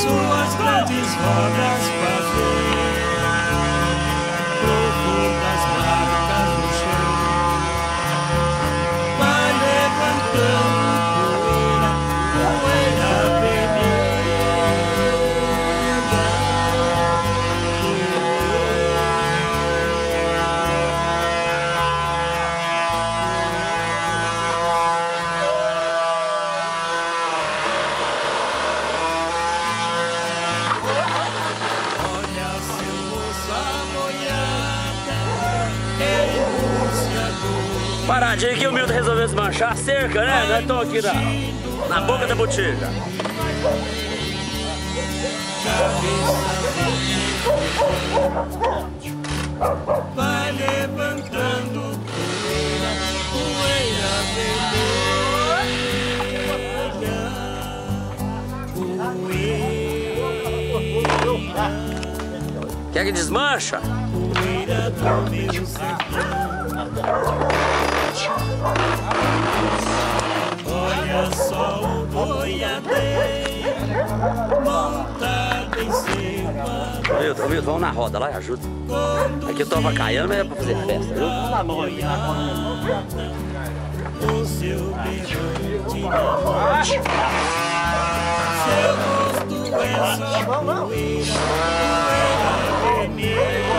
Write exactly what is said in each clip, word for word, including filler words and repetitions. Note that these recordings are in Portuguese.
suas grandes rodas fazer profundas marcas no chão. Vai levantando poeira, poeira Paradinho que o Milton resolveu desmanchar a cerca, né? Nós estamos aqui na, na boca da botiga. Vai levantando poeira, poeira vermelha, poeira. Quer que desmancha? Poeira do meu sertão. Olha só o boiadeiro montado em cima. Milton, Milton, vamos na roda lá e ajuda. Aqui eu tô avacaiando, é pra fazer festa, viu? O seu berrante na mão. Seu rosto é só poeira, poeira vermelha.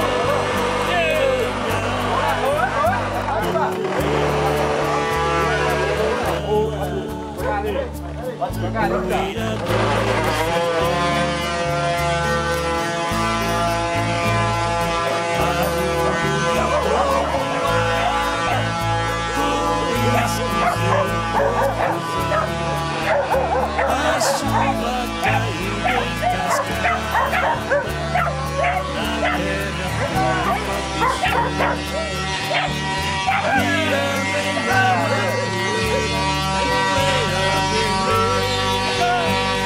A chuva caindo em cascata na terra curva pichou, mirando em lama poeira, poeira vermelha,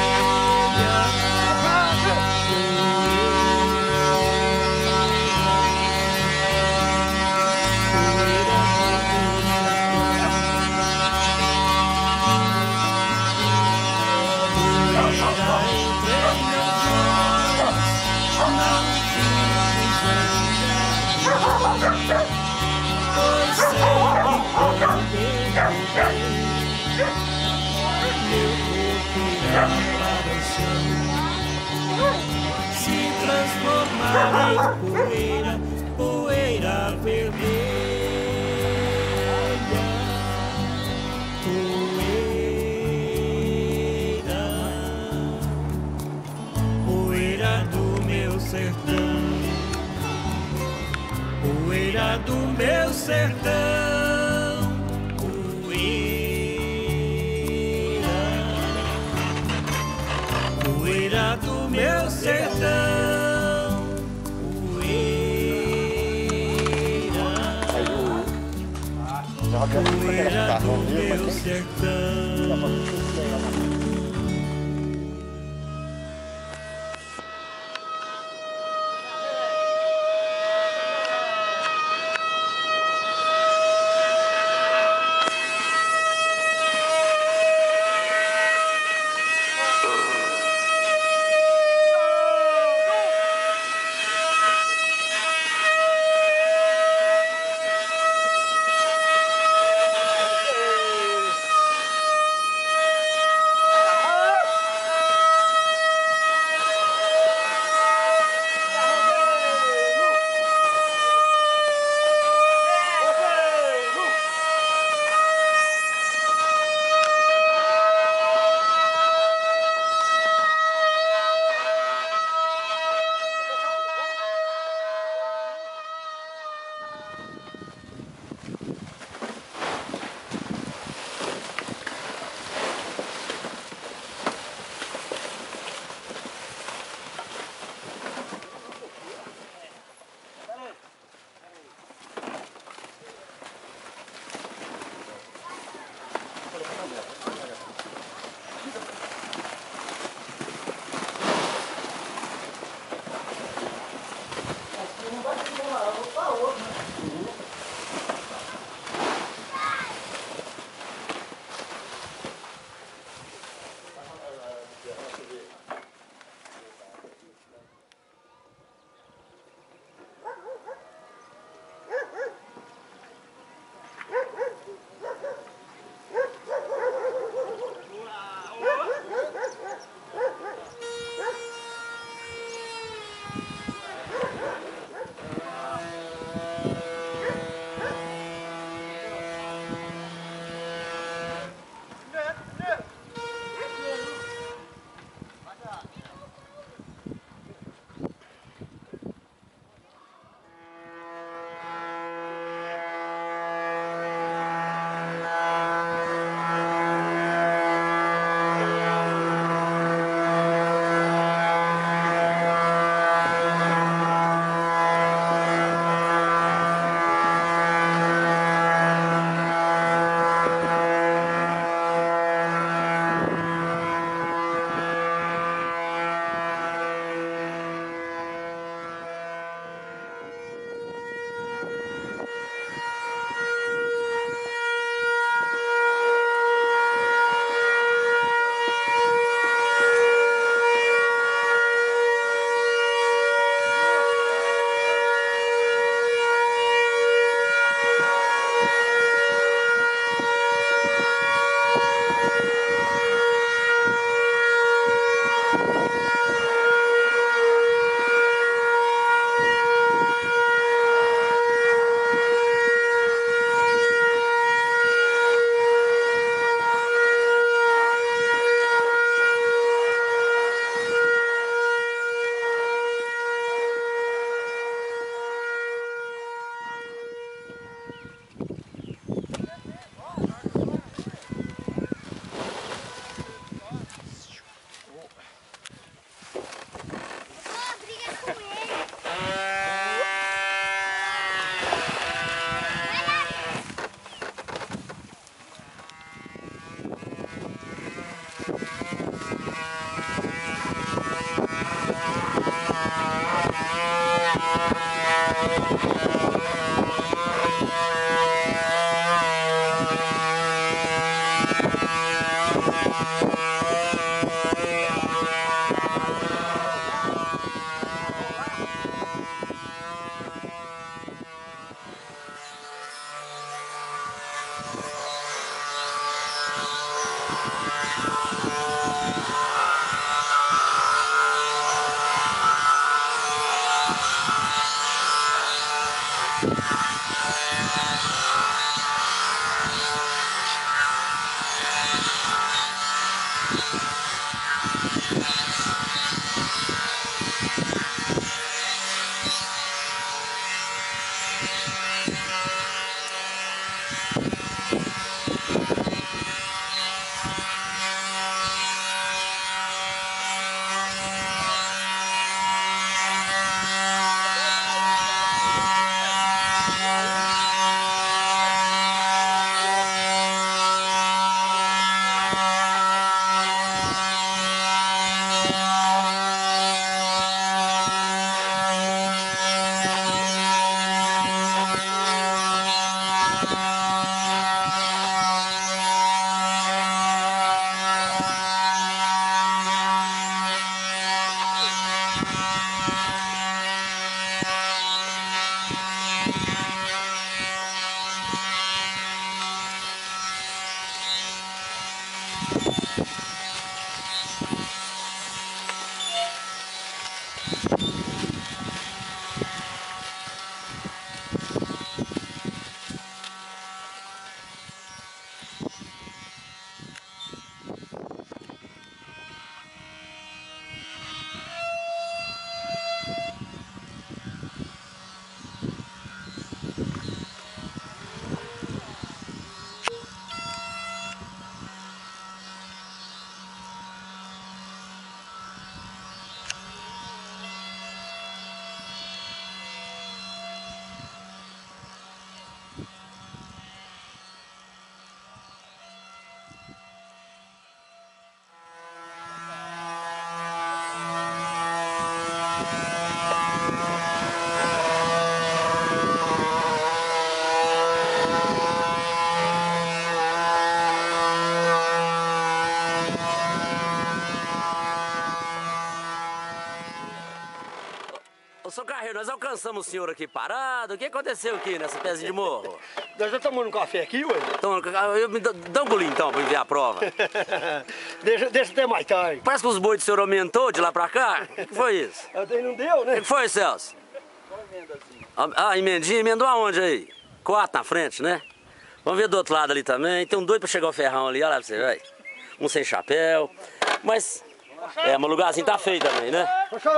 pois sei que quando eu morrer, meu corpo irá para o chão, se transformar em poeira, poeira vermelha, poeira, poeira do meu sertão. Poeira do meu sertão, poeira, poeira do meu sertão, poeira, poeira do meu sertão. Ô, seu Carreiro, nós alcançamos o senhor aqui parado. O que aconteceu aqui nessa pezinha de morro? Nós já tomamos um café aqui, ué. Então, eu me dá, dá um golinho então pra enviar a prova. deixa, deixa até mais tarde. Parece que os bois do senhor aumentou de lá pra cá. O que, que foi isso? Até não deu, né? O que, que foi, Celso? Ah, emendinha, emendou aonde aí? Quatro na frente, né? Vamos ver do outro lado ali também. Tem um doido pra chegar o ferrão ali, olha lá pra você, velho. Um sem chapéu. Mas, é, mas o lugarzinho tá feio também, né?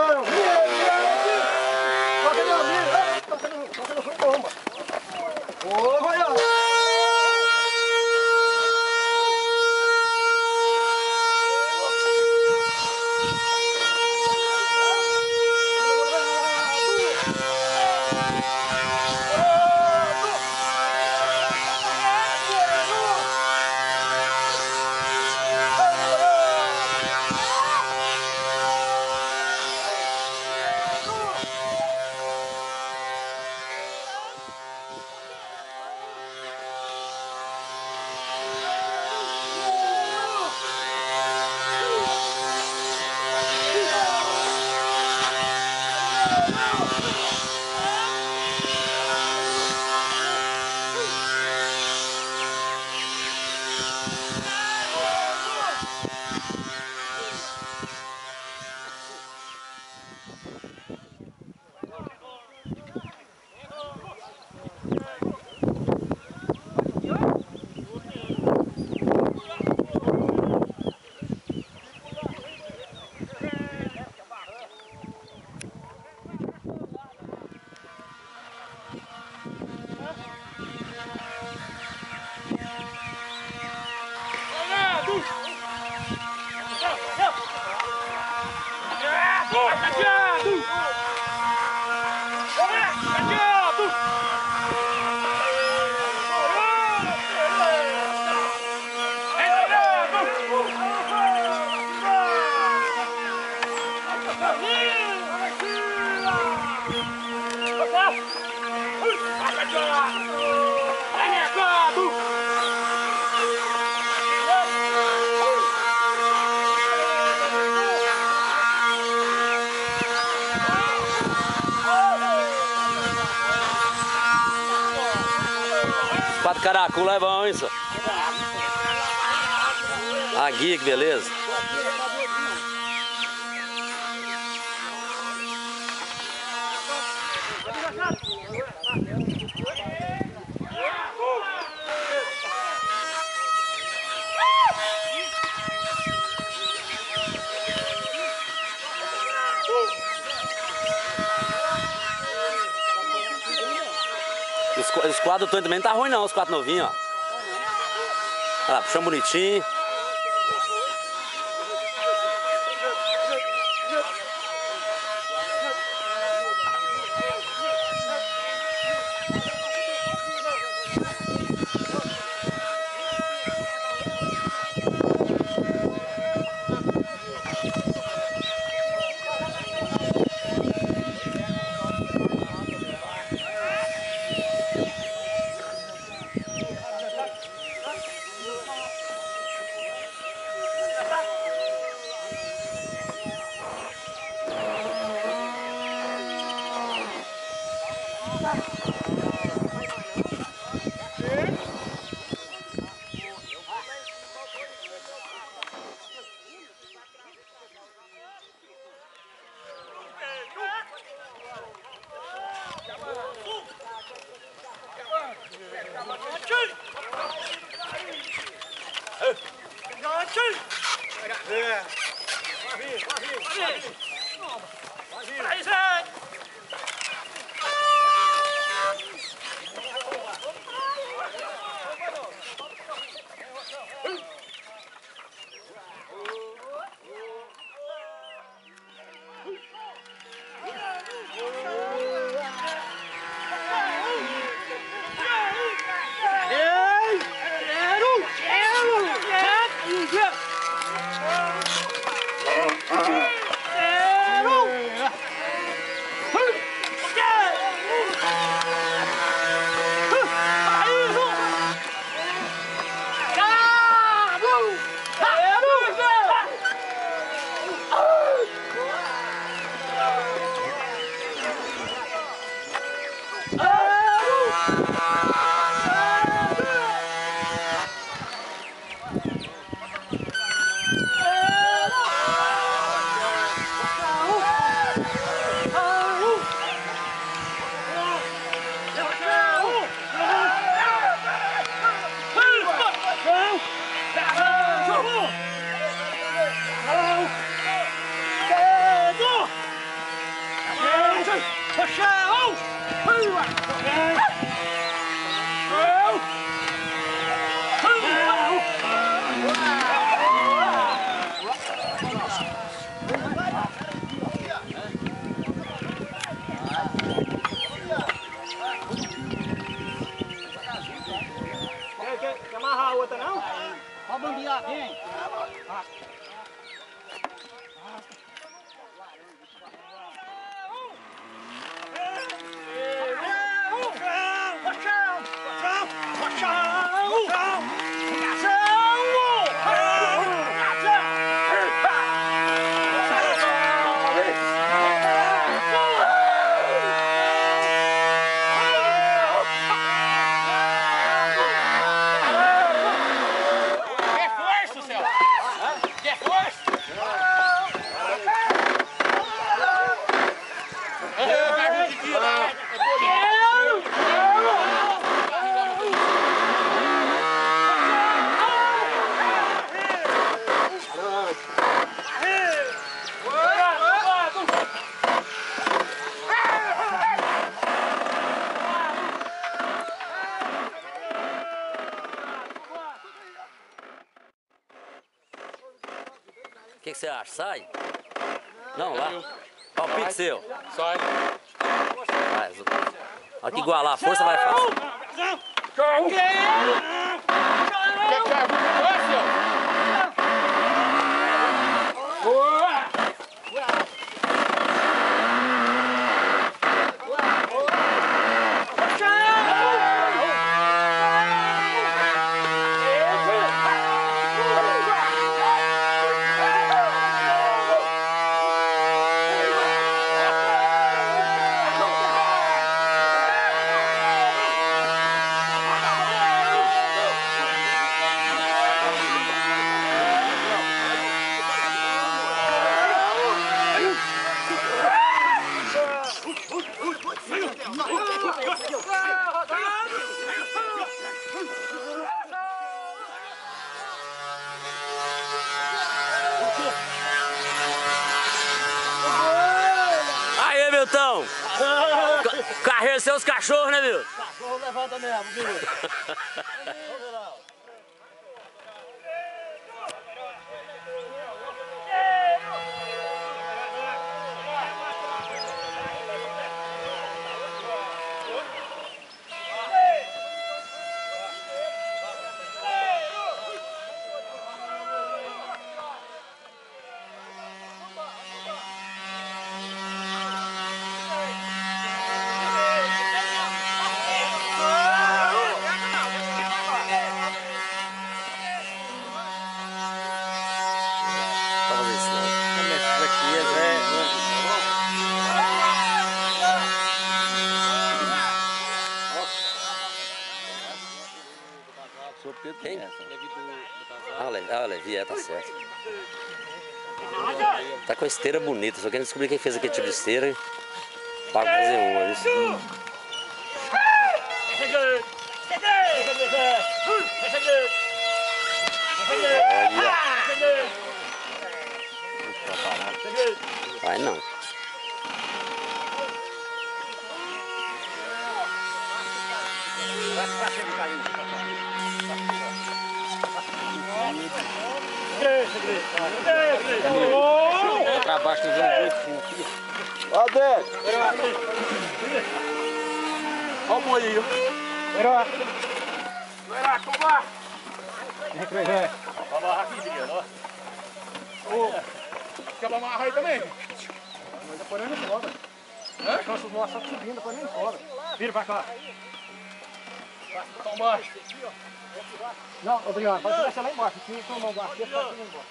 Pato caracula é bom, isso. A guia, que beleza. Os quadros também não tá ruim não, os quatro novinhos, ó. Olha lá, puxão bonitinho. Quer amarrar a outra não? Pode bambear, vem. O que, que você acha? Sai? Não, lá. Palpite seu. Sai. Vai, olha que igualar a força vai fácil. Quer que vai, senhor? Aí, Milton! Carreira seus cachorros, né, Milton? Cachorro levanta mesmo, viu? Quem? Ah, o Levi, ah, o Levi, é, tá certo. Tá com a esteira bonita, só querendo descobrir quem fez aquele tipo de esteira. Paga fazer uma, isso. Vai não. Pra baixo tem um oito fino aqui. Ó, Dé. Ó o boi aí, ó. Melhor. Melhor, toma. Recreio. Vamos amarrar aqui, Miguel, ó. Quer amarrar aí também? Mas depois nem cobra. Hã? Nossa, os nossos estão subindo, depois nem cobra. Vira pra cá. Toma baixo. Não, Adriano, pode deixar lá embaixo. Se não tomar baixo, deixa aqui embaixo.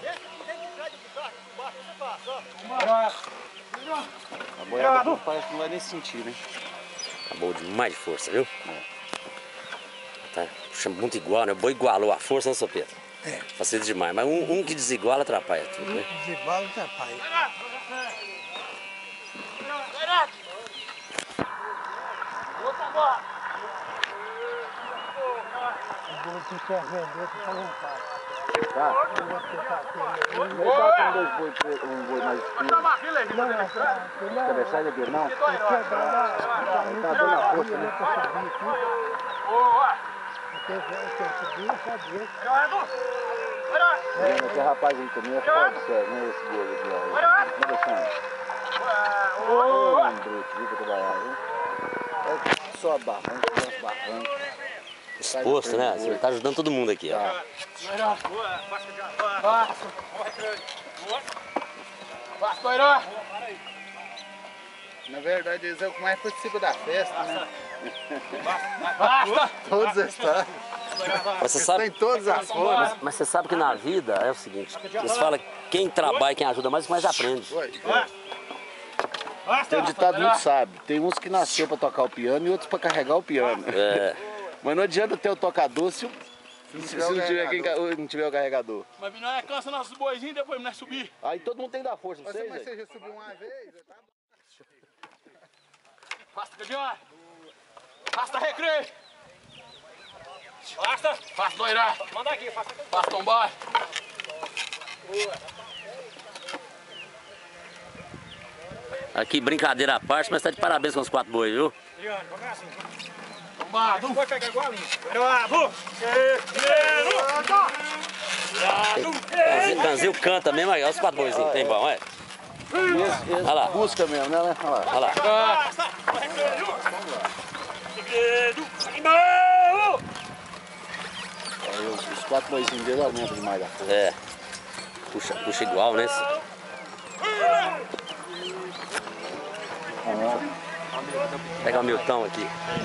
A boiada parece que não vai nem sentir, né? Tá bom demais de força, viu? Tá, puxa muito igual, né? O boi igualou a força, né, seu Pedro? É. Facilita demais, mas um, um que desiguala atrapalha tudo, né? Desigual atrapalha. O boi que quer vender, você tá montado. Tá? Não tá com dois boi preto, um boi mais escuro. Não, não, não. Quer deixar ele aqui, não? Ele quer dar lá. Tá dando a força, né? Eu quero subir, sabe? Esse rapaz aí também é foda, sério, né? Esse boi aqui, ó. Não deixando. Ô, um bruto, viu, pra trabalhar, viu? É só barranco, só barranco. Exposto, né? Você tá ajudando todo mundo aqui, ó. Passa, Toiró. Na verdade, eles é o que mais participa da festa, né? Basta. Todos estão. Mas você sabe, Tem todas as cores. mas você sabe que na vida é o seguinte, eles falam que quem trabalha, quem ajuda mais, mais aprende. Tem um ditado muito sábio. Tem uns que nasceu pra tocar o piano e outros pra carregar o piano. É, Mas não adianta ter o tocador se, o- se, se não, tiver quem, ca- não tiver o carregador. Mas nós cansa nossos boizinhos depois nós subir. Aí todo mundo tem que dar força pra vocês, Mas velho. você já subiu uma vez? Tá? Passa, Cadian. Passa, recreio. Passa. Passa, Toirá. Manda aqui, faça aqui. Passa, tombar. aqui brincadeira à parte, mas tá de parabéns com os quatro bois, viu? Adriano, vamos assim. Tombar. Não pode pegar igualinho. Bravo! Canzil, Canzil canta mesmo, aí, olha os quatro boizinhos, tem bom, é? Esse, esse Olha lá. busca mesmo, né? Olha lá. Olha lá. Aí os, os quatro boizinhos dele aumentam demais da força. É. Puxa, puxa igual, né? Pega o Milton aqui.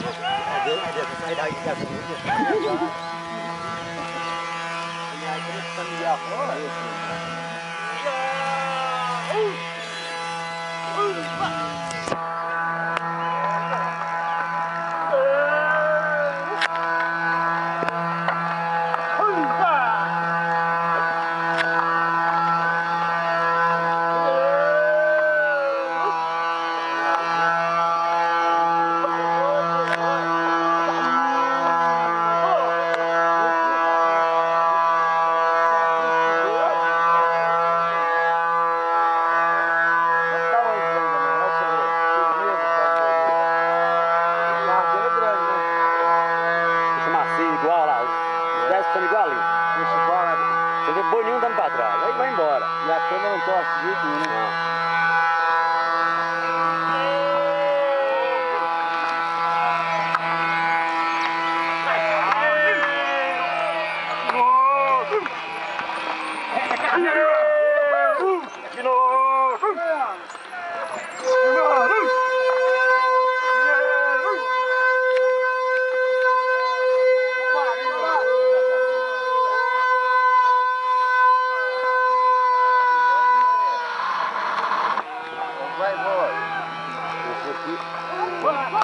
Puxa macio, igual lá. Os dez ficando igualinho. Puxa igual, né? Você vê boi nenhum dando pra trás. Aí vai embora. E a cama não torce de jeito nenhum, né? Vai embora. Esse aqui.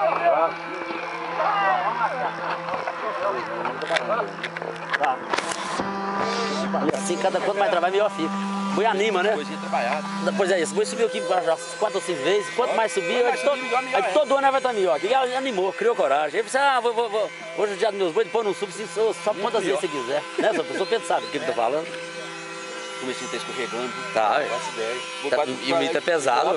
E assim, cada quanto mais trabalho, melhor fica. boi anima, né? Boizinho trabalhado. Pois é, esse boi subiu aqui já quatro ou cinco vezes. Quanto mais subir, aí todo, aí todo ano vai estar melhor. E ele animou, criou coragem. Aí você, ah, vou, vou, vou, hoje é o dia dos meus bois, depois não subo, se, só, só quantas vezes você quiser. Né, seu pessoa Pedro sabe o que ele tá falando. O comecinho tá escorregando. Tá, não faço ideia. Vou tá, pra- e o milho tá pesado.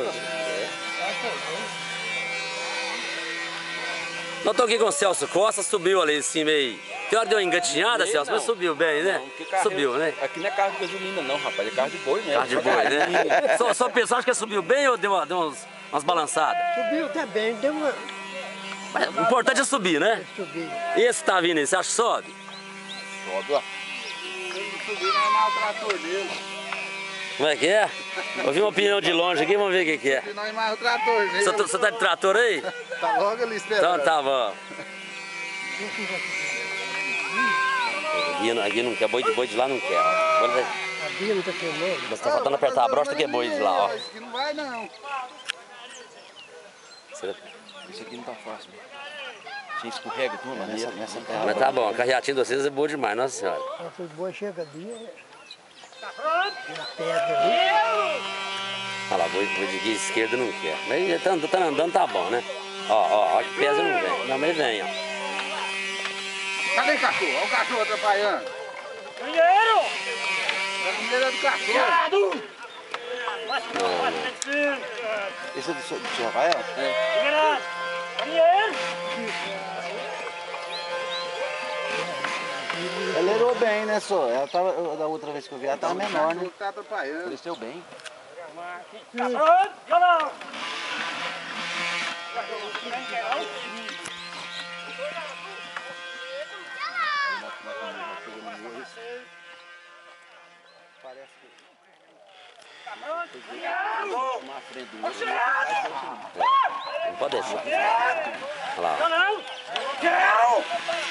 Nós tô aqui com o Celso Costa, subiu ali em cima aí. Tem hora que deu uma engatinhada, Celso, mas subiu bem, né? Não, que carro- Subiu, né? Aqui não é carro de gasolina não, rapaz, é carro de boi mesmo. Carro de boi, né? Só, só pessoal acha que subiu bem ou deu, uma, deu uns, umas balançadas? Subiu até bem, deu uma. Mas o importante é subir, né? Subiu. E esse que tá vindo aí, você acha que sobe? Sobe, ó. Subir não é mal o trator dele. Como é que é? Ouvi uma opinião de longe aqui, vamos ver o que, que é. Subir não é mais o trator dele. Você, tá- você tá de trator aí? Tá logo ali esperando. Então tá bom. Aqui, não- aqui não quer, boi de, boi de lá não quer. Ó. Agora vai- A Bia não tá queimando. Você tá faltando apertar a brocha do que boi de lá, ó. Isso aqui não vai não. Você- Isso aqui não tá fácil, né? Tinha escorrega de uma maneira. Nessa, Mas tá bom, a carreatinha de vocês é boa demais, nossa senhora. Nossa, os bois chegam ali. Na pedra ali. Olha lá, boi, boi de guia esquerda não quer. Mas ele tá, tá andando, tá bom, né? Ó, ó, ó, que pesa não vem. Não, mas ele vem, ó. Cadê o cachorro? Olha o cachorro atrapalhando. Dinheiro! A comida é do cachorro. Esse é do seu, do seu Rafael? Dinheiro! Dinheiro! Ela errou bem, né, só? Ela tava, da outra vez que eu vi, ela tava menor, né? Tá atrapalhando. Cresceu bem. Tá pronto? Já não! Parece que... Uma frente do outro. Não pode deixar. Olha lá, ó. Já não! Quero!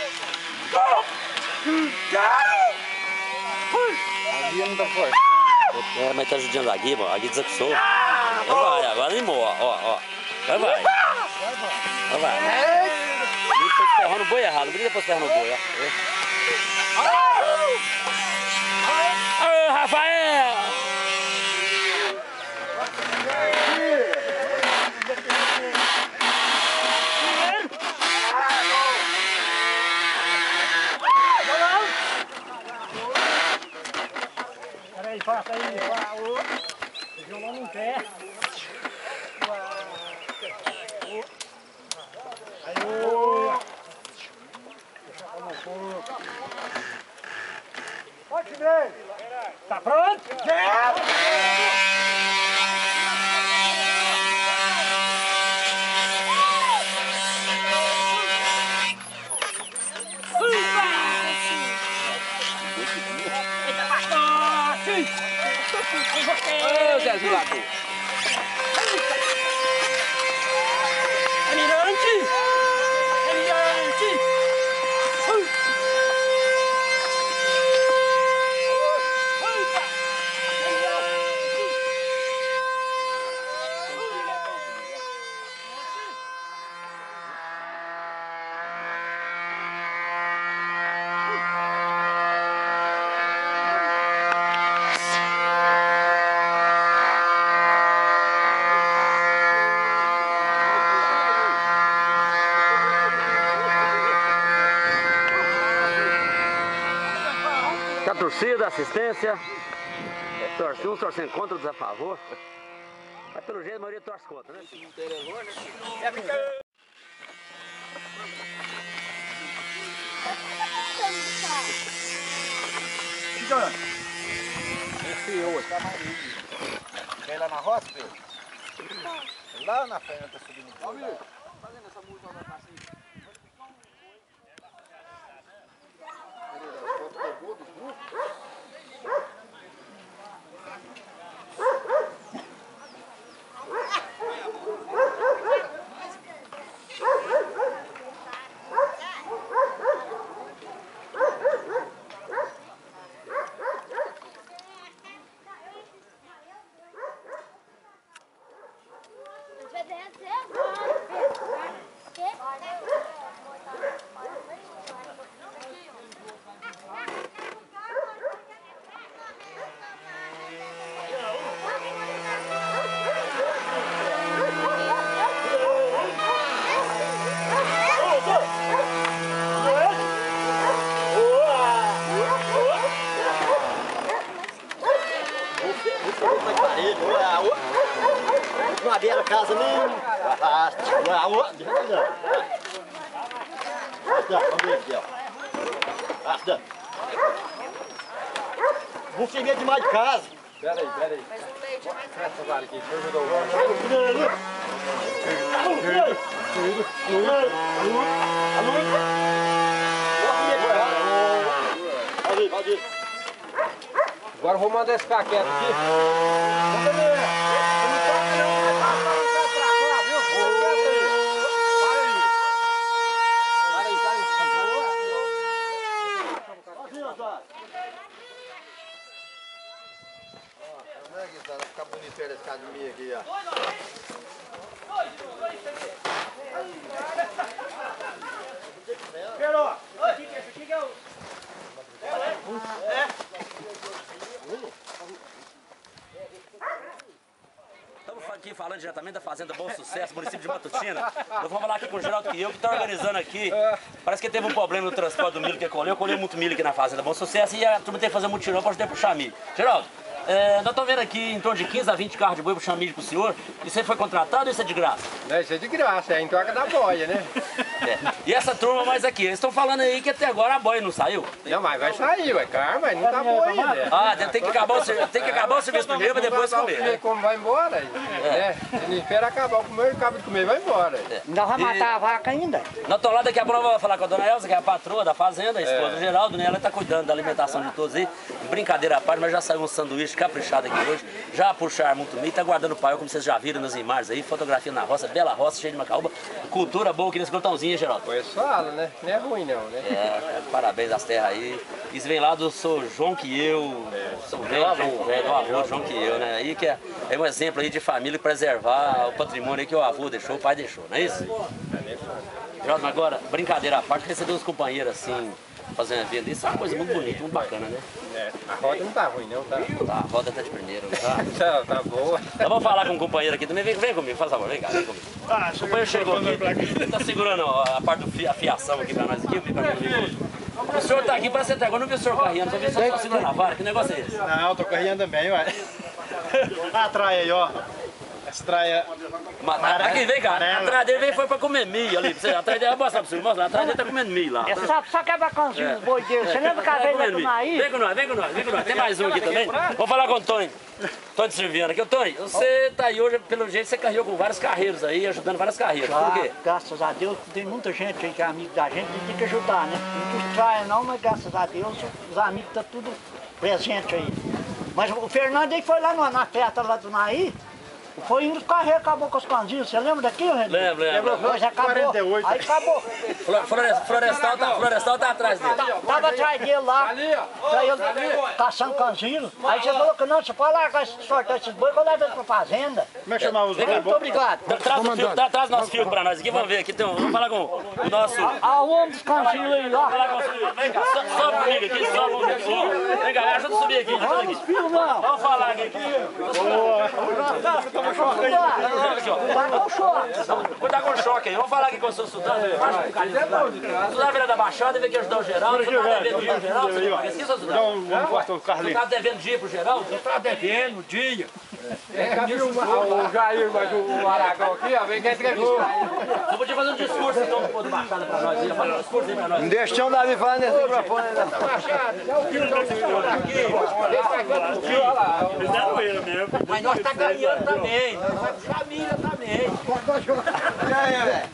Quero! A via não tá forte. É, mas tá judiando a guia, a guia desacussou. Vai, agora animou, ó, ó, ó. Vai, vai. Vai, vai. Ele depois ferrando o boi errado, por que depois ferrando o boi, ó. Ô, Rafael! Peraí, faça aí, faça. O violão não quer. Aí, ô. Pode ver. Tá pronto? Ô, Zé Zilador. Almirante! Almirante! A torcida, assistência, torce, uns torcendo contra, outros a favor. Mas pelo jeito a maioria torce contra, né? Tá mais livre. Quer ir lá na roça, Pedro? Lá na frente tá subindo. Ó, Mir, fazendo essa música lá pra cima. na beira da casa mesmo. Arrasta. Arrasta. Vamos ver aqui, ó. Arrasta. Vou chegar demais de casa. Pera aí, pera aí. Essa vara aqui, deixa eu ajudar o agora eu vou mandar esse caquete aqui. Vai ficar bonito essa academia aqui, ó. Pero, aqui que é o... Estamos aqui falando diretamente da Fazenda Bom Sucesso, município de Matutina. Nós vamos falar aqui com o Geraldo que eu, que está organizando aqui. Parece que teve um problema no transporte do milho que colheu. Colheu muito milho aqui na Fazenda Bom Sucesso e a turma tem que fazer um mutirão para poder puxar milho. Geraldo, é, nós estamos vendo aqui em torno de quinze a vinte carros de boi puxando milho pro senhor. E você foi contratado ou isso é de graça? Não, isso é de graça, é em troca da boia, né? É. E essa turma mais aqui, eles estão falando aí que até agora a boia não saiu. Não, mas vai sair, ué, cara, mas não tá boa ainda. Ah, tem que acabar o serviço, tem que acabar o serviço primeiro, mas depois comer. Né? Como vai embora, né? Ele espera acabar o comer, acaba de comer e vai embora. É. Ainda vai matar E... a vaca ainda. Nós estamos lá, daqui a pouco nós vamos falar com a dona Elza, que é a patroa da fazenda, a esposa do Geraldo, né? Ela está cuidando da alimentação de todos aí. Brincadeira à parte, mas já saiu um sanduíche caprichado aqui hoje. Já puxaram muito milho, tá guardando o paiol, como vocês já viram nas imagens aí. Fotografia na roça, bela roça, cheia de macaúba. Cultura boa aqui nesse grotãozinho, hein, Geraldo? Pois fala, né? Não é ruim não, né? É, parabéns às terras aí. Isso vem lá do Sou João que eu, sou velho, João, velho, do avô João que eu, né? Aí que é, é um exemplo aí de família preservar o patrimônio aí que o avô deixou, o pai deixou, não é isso? Geraldo, agora, brincadeira à parte, receber uns companheiros assim, fazendo a venda, isso é uma coisa muito bonita, muito bacana, né? É, a roda não tá ruim não, tá? Tá, a roda tá de primeiro, tá? tá, tá boa. Nós vamos falar com um companheiro aqui também, vem, vem comigo, faz favor, vem cá, vem comigo. Ah, O companheiro chegou aqui, ele tá segurando ó, a parte da fiação aqui pra nós aqui, o senhor tá aqui pra sentar, agora não vi o senhor carreando, só vi o senhor segurando a vara, que negócio é esse? Não, tô carregando também, ué. Ah, a traia aí, ó. Essa traia... Mas, aqui, vem cá, atrás dele veio foi pra comer milho ali, você, atrás dele, mostra pra você, mostra, atrás dele tá comendo milho lá. É só, só quebra cãozinho os boi dele. Você lembra que a vez do Naí? Vem com nós, vem com nós, vem com nós, tem mais um aqui também. Vou falar com o Tony, Tony Silviano aqui. Ô Tony, você tá aí hoje, pelo jeito, você carregou com vários carreiros aí, ajudando várias carreiras, por quê? Ah, graças a Deus, tem muita gente aí que é amigo da gente, a gente tem que ajudar, né? Não distrai não, mas graças a Deus os amigos estão tudo presente aí. Mas o Fernando aí foi lá na, na festa lá do Naí, foi indo carregar, acabou com os cãozinhos, você lembra daquilo, Renan? Lembro, lembro. Hoje acabou, quarenta e oito. aí acabou. Florestal, Florestal, tá, Florestal tá atrás dele. Tava atrás dele lá, pra ele caçando cãozinho. Aí você falou que não, você pode largar, soltar esses boi que eu levo ele pra fazenda. Como é que chamava os Vem cá, Muito obrigado. Traz o fio, tra- traz o nosso fio pra nós aqui, vamos ver aqui, tem um, vamos falar com o nosso... Ah, o homem dos cãozinhos aí Vamos falar lá. com o senhor. Vem cá, so- sobe comigo aqui, sobe comigo aqui. Vem cá, ajuda a subir aqui, ajuda Vamos, aqui. filho, não. Vamos falar aqui. Vai com o choque. Cuidado com o choque aí, vamos falar aqui com o seu Sudano. Sudano veio da Baixada, veio aqui ajudar o Geraldo. Você tá devendo dia pro Geraldo? Você não esquece, seu Sudano? Vamos cortar o Você Carlinhos. tá devendo dia pro Geraldo? Tá devendo, dia. O Jair, mas o Aragão aqui, ó, vem cá entrevistar. Eu vou te fazer um discurso então do povo da Baixada pra nós. Ia fazer um discurso aí pra nós. Não deixa o Davi falar nesse microfone, não. Fizeram ele mesmo. Mas nós tá ganhando também. Nós vamos família também. E aí, velho?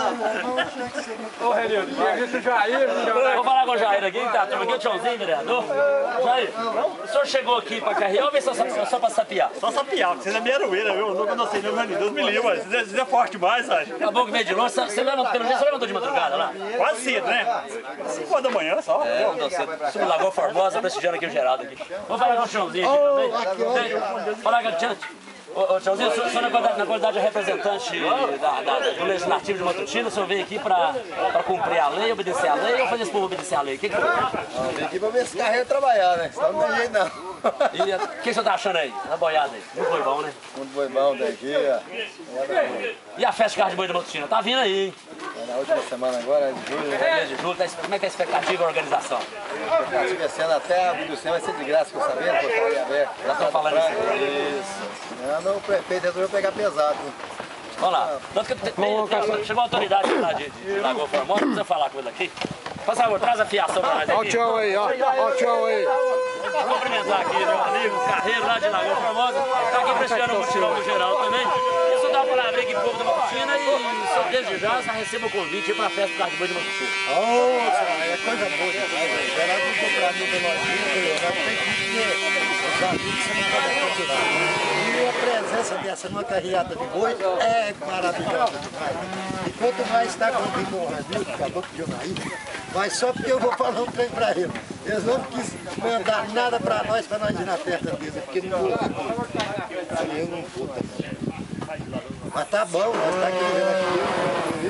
Ô, Renildo, tinha visto o Jair, Vou falar com o Jair aqui, tá? Turma aqui, o Tchãozinho, vereador. Jair, o senhor chegou aqui pra carregar ou veio só, só, só pra sapiar? Só sapiar, porque vocês é meia-rueira, viu? Eu nunca não sei, não, Deus me livre, mas vocês é forte demais, sabe? Acabou que veio de longe. Você levantou, pelo menos você levantou de madrugada lá? Quase cedo, né? cinco horas da manhã só. É, levantou cedo. Subiu Lagoa Formosa, prestigiando aqui o Geraldo aqui. Vamos falar com o Tchãozinho aqui também. Falar com o Tchão. Ô, ô Tchãozinho, o senhor, o senhor na, qualidade, na qualidade de representante da, da, do Legislativo de Matutina, o senhor veio aqui para cumprir a lei, obedecer a lei ou fazer esse povo obedecer a lei? O que que foi? Vem aqui pra ver esse carreiro trabalhar, né? Senão não tem jeito, não. E o que, que o senhor tá achando aí? Na boiada aí? Não foi bom, né? Muito boi bom daqui, ó. E a festa de carro de boi da Matutina? Tá vindo aí, hein? Na última semana agora, de julho, né? Mês de julho, tá- como é que é a expectativa e a organização? A expectativa esse ano até a abdução vai ser de graça, ficou sabendo? Portaria aberta. Já estão falando isso. Isso. Não, o prefeito resolveu pegar pesado. Vamos lá. Tanto que tem, tem, tem, chegou a autoridade lá de, de Lagoa Formosa, precisa falar com ele aqui. Por favor, traz a fiação pra nós aqui. Olha o tchau aí, ó. Olha o tchau aí. Vou cumprimentar aqui meu amigo Carreiro lá de Lagoa Formosa. Está aqui prestigiando o mutirão do geral também. Isso dá uma palavra aqui pro povo da Matutina e só desde já já receba o convite para a festa do Carro de Boi de Matutina. Nossa, é coisa boa demais, velho. Geraldo não comprar mil da nojinha, tem que ter os amigos, você não pode continuar. E a presença dessa numa carreata de boi é maravilhosa demais. E quanto mais está comigo com o Ramil, que acabou de Jonaí, mas só porque eu vou falar um trem para ele. Eles não quis mandar nada para nós, para nós ir na festa deles, porque não vou. Eu não vou também. Mas tá bom, nós tá aqui vendo aqui.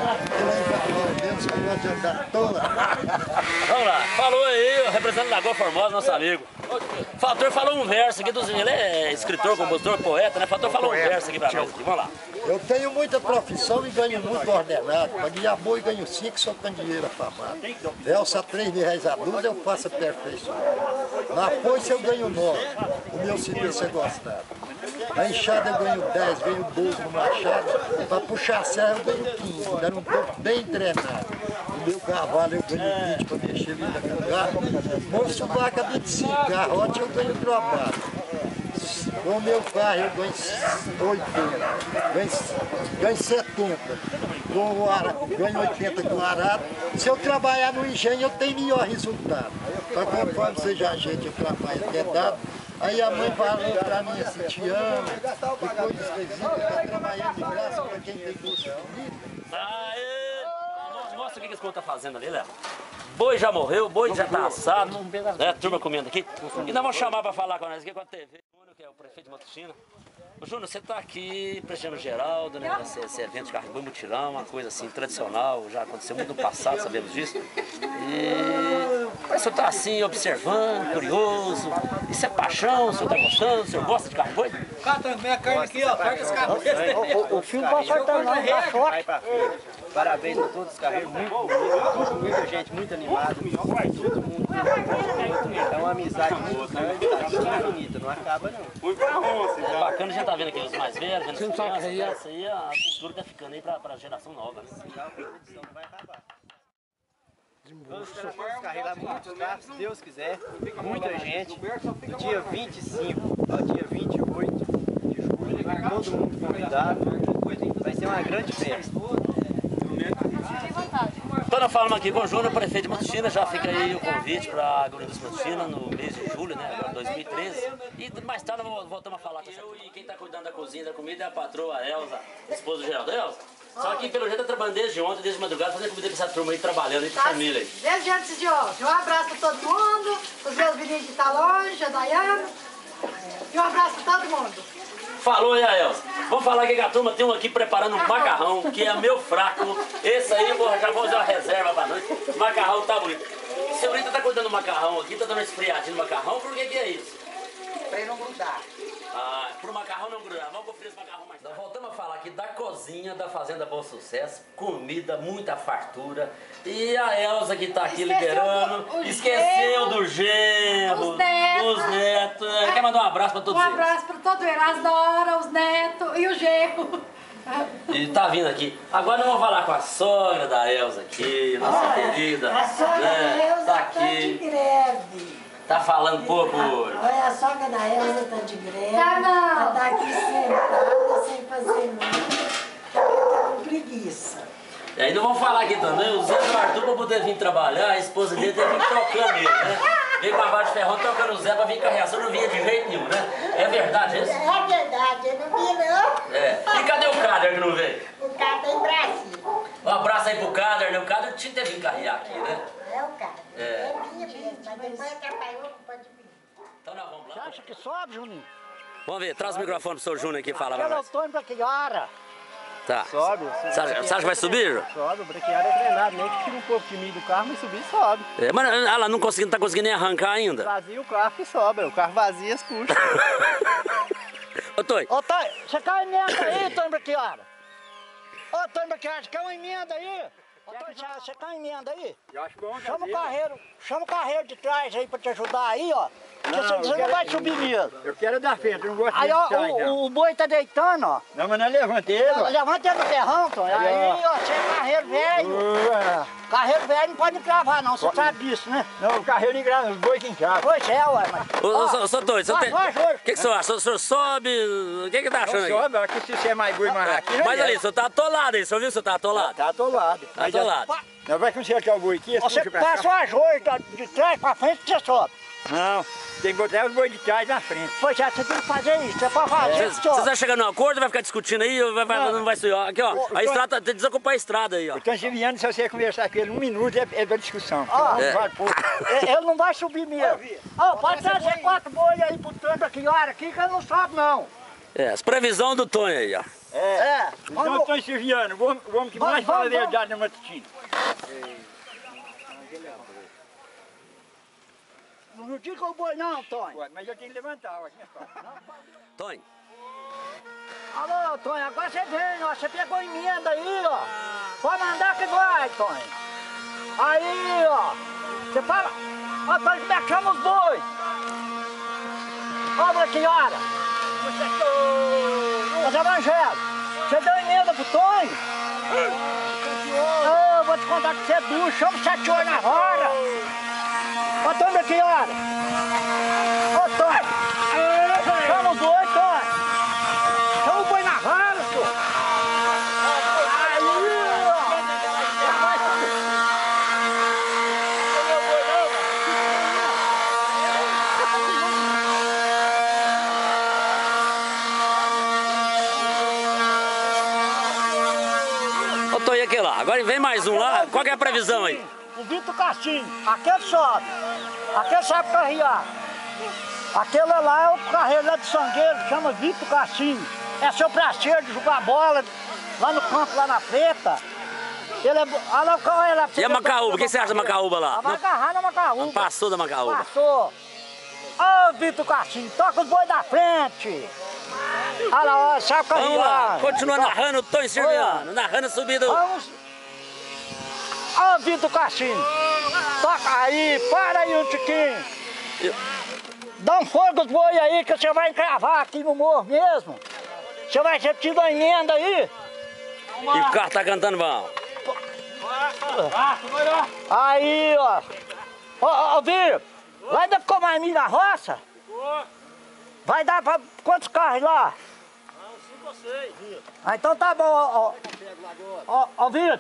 Ele Deus que não adianta à toa. Vamos lá, falou aí, representante da Lagoa Formosa, nosso amigo. O Fator falou um verso aqui, dos, ele é escritor, compositor, poeta, né? O Fator falou um verso aqui pra nós aqui, vamos lá. Eu tenho muita profissão e ganho muito ordenado. Para guiar boi ganho cinco, sou candeeiro afamado. Elsa três mil reais a dúzia, eu faço perfeição. Na foice eu ganho nove, o meu serviço é gostado. Na enxada eu ganho dez, ganho doze no machado. Para puxar a serra eu ganho quinze, ainda não estou bem treinado. O meu cavalo eu ganho vinte para mexer linda com gato. Moço vaca vinte e cinco, garrote eu ganho drobado. Com o meu carro eu ganho oitenta, ganho, ganho setenta, com o arado, ganho oitenta com o arado. Se eu trabalhar no engenho eu tenho melhor resultado. Para conforme seja a gente, eu trabalho até dado. Aí a mãe falou para mim assim, te amo, e coisa esquisita, está trabalhando de graça para quem tem gosto de vida. Aê! Mostra o que esse povo tá fazendo ali, Léo. Boi já morreu, boi já tá assado, né? Turma comendo aqui. E nós vamos chamar para falar com nós aqui com a T V. Que é o prefeito de Matutina. Ô, Júnior, você está aqui prestigiando o Geraldo, né? Esse, esse evento de carro de boi mutirão, uma coisa assim tradicional, já aconteceu muito no passado, sabemos disso. E o senhor está assim, observando, curioso. Isso é paixão, o senhor está gostando, o senhor gosta de carro de boi? Cata minha carne aqui, ó, corta as cabeças. O filho pode soltar não, dá choque. Parabéns a todos os carreiros, muito bonito, muita gente, muito animada, todo mundo. É uma amizade muito grande, tá bonita, não acaba não. É bacana a gente tá vendo aqui os mais velhos, vendo as crianças, né? Isso aí a cultura tá ficando aí pra, pra geração nova. Né? Vai acabar. Vamos esperar todos os carreiros lá, muitos carros, se Deus quiser, muita gente. Do dia vinte e cinco ao dia vinte e oito de julho, todo mundo convidado, vai ser uma grande festa. Então nós falamos aqui com o Júnior, prefeito de Matutina, já fica aí o convite para a Agronegócio Matutina no mês de julho, né, agora dois mil e treze. E mais tarde nós voltamos a falar com eu e quem está cuidando da cozinha, da comida é a patroa Elza, esposa do Geraldo. Elza, só que pelo jeito está trabalhando desde ontem, desde madrugada, fazendo comida para essa turma aí, trabalhando aí com a família aí. Desde antes de hoje. Um abraço para todo mundo, os meus meninos que estão longe, a Dayana. E um abraço para todo mundo. Falou aí, Elza. Vamos falar aqui que a turma tem um aqui preparando um macarrão, que é meu fraco. Esse aí, pô, já vou fazer uma reserva pra noite. O macarrão tá bonito. A senhorita tá cuidando do macarrão aqui, tá dando uma esfriadinha no macarrão, por que que é isso? Pra ele não grudar. Ah, pro macarrão não grudar. Vamos conferir esse macarrão mais tarde. Nós voltamos a falar aqui da cozinha da Fazenda Bom Sucesso. Comida, muita fartura. E a Elza que tá aqui Esqueceu liberando. o- o Esqueceu genro, do genro. os netos. Os netos. Quer mandar um abraço pra todos Um eles? abraço para todo eles, as noras, os netos e o genro. Ele tá vindo aqui. Agora nós vamos falar com a sogra da Elza aqui, nossa querida. A sogra né? da Elza Tá tá de aqui. greve. Tá falando pouco hoje. Olha, a sogra da Elza tá de greve. Tá não. Tá aqui sentada, sem fazer nada. Tá com preguiça. E aí nós vamos falar aqui também, o Zé do Arthur pra poder vir trabalhar, a esposa dele teve que vir trocando ele, né? Veio pra baixo de ferrão trocando o Zé pra vir com a reação, não vinha de jeito nenhum, né? É verdade isso? É verdade, eu não vi não. É. E cadê o Cader que não veio? O cara tá em Brasília. Um abraço aí pro Cader, né? O Cader tinha que ter vindo carrear aqui, né? É o cara. É. É minha mesmo, mas depois atrapalhou, não pode vir. Então nós vamos Você lá. acha que sobe, Juninho? Vamos ver, traz o microfone pro seu Júnior aqui falar pra Aquele nós. outono pra que hora? Tá. Sobe. Você acha, você acha que vai subir, Júnior? Sobe, o braquiário é treinado, nem que tira um pouco de mim do carro, mas subir sobe. É, mas ela não, conseguindo, tá conseguindo nem arrancar ainda. Vazia o carro que sobra, o carro vazio as puxa. Ô, Toi, Ô, Thay, você cai nessa aí, Tony, pra que hora? Ô, Tony Baquiardi, quer uma emenda aí? Ô, Tony, você quer uma emenda aí? Eu acho bom Chama o fazer. carreiro, chama o carreiro de trás aí pra te ajudar aí, ó. Porque Não, você, eu você não quero- vai subir mesmo. Eu quero dar frente, eu não gosto Aí, de ó, trás, não. o, o boi tá deitando, ó. Não, mas não levanta ele, ó. Levanta ele no terrão, Tony. Aí, Aí, ó. ó, você é carreiro velho. Ué. Carreiro velho não pode encravar, não. Você sabe disso, né? Não, o carreiro engrava, os boi que encravam. Pois é, ué, mas... Ô, ô, ó, ô, seu Tony, o senhor vai, tem... vai, Jorge. O que que o senhor acha? O senhor sobe... O que que tá achando Não aí? sobe, aqui se você é mais boi mais aqui, não Mas ali, desce. o senhor tá atolado aí, o senhor viu que o senhor tá atolado? Tá atolado. Tá atolado. Não vai consertar o boi aqui, esse Você puxa pra passa cá. o ajoelho da- de trás pra frente e você sobe. Não, tem que botar os boi de trás na frente. Pois é, você tem que fazer isso. Você pode fazer Vocês isso, vocês sobe. vão chegar num acordo, vai ficar discutindo aí, ou vai, vai, não vai subir? Ó, aqui, ó, a estrada, tem que desocupar a estrada aí, ó. O Tangiviano, se você conversar com ele um minuto, é, é da discussão. Ó, Não é. vale pouco. E- Ele não vai subir mesmo. Ó, pode trazer quatro boi aí pro tanto aqui, olha, aqui que ele não sobe, não. É, as previsões do Tonho aí, ó. É. Então, Vamos... Tangiviano, o homem o homem que Vamos, mais fala a vamos, verdade no matutino. Não diga o boi não, Tonho. Ué, mas eu tenho que levantar, ó. Tonho. Alô, Tonho, agora você vem, ó. Você pegou emenda aí, ó. Pode mandar que vai, Tonho. Aí, ó. Você fala... Ó, Tonho, como é que chama os boi? Ó, Braquiara. Mas, Evangelho, você deu emenda pro Tonho? Ô, vou te contar que você é duro. Chama o sete horas na vara. Ó, Tonho Braquiara. Ô, Tonho. Chama os boi, Tonho. Chama o boi na vara, senhor. Aí, ó. Ô, Tonho, e aquele lá? Agora vem mais um lá. Qual que é a previsão aí? O Vitor Castinho. Aquele sobe. Aquele sabe carrear. Aquele lá é o carreiro lá de Sangueiro, chama Vitor Castinho. É seu prazer de jogar bola lá no campo, lá na preta. Ele é... Olha lá o carro lá. E a Macaúba? O que você acha da Macaúba lá? Vai agarrar na Macaúba. Passou da Macaúba. Passou. Ô, Vitor Castinho, toca os boi da frente. Olha lá, ó, sabe Vamos lá, carregar. continua narrando o Tonho Silviano, narrando a subida. Vamos. Ó, Vitor Castinho. Toca aí, para aí um tiquinho. Eu- Dá um fogo os boi aí que você vai encravar aqui no morro mesmo. Você vai repetir uma emenda aí. E o carro tá cantando bom. Aí, ó. Ó, ó, ó, Vitor, lá ainda ficou mais milho na roça? Vai dar pra quantos carros lá? Cinco ou seis. Ah, então tá bom, ó. Ó, ó, ó Vitor.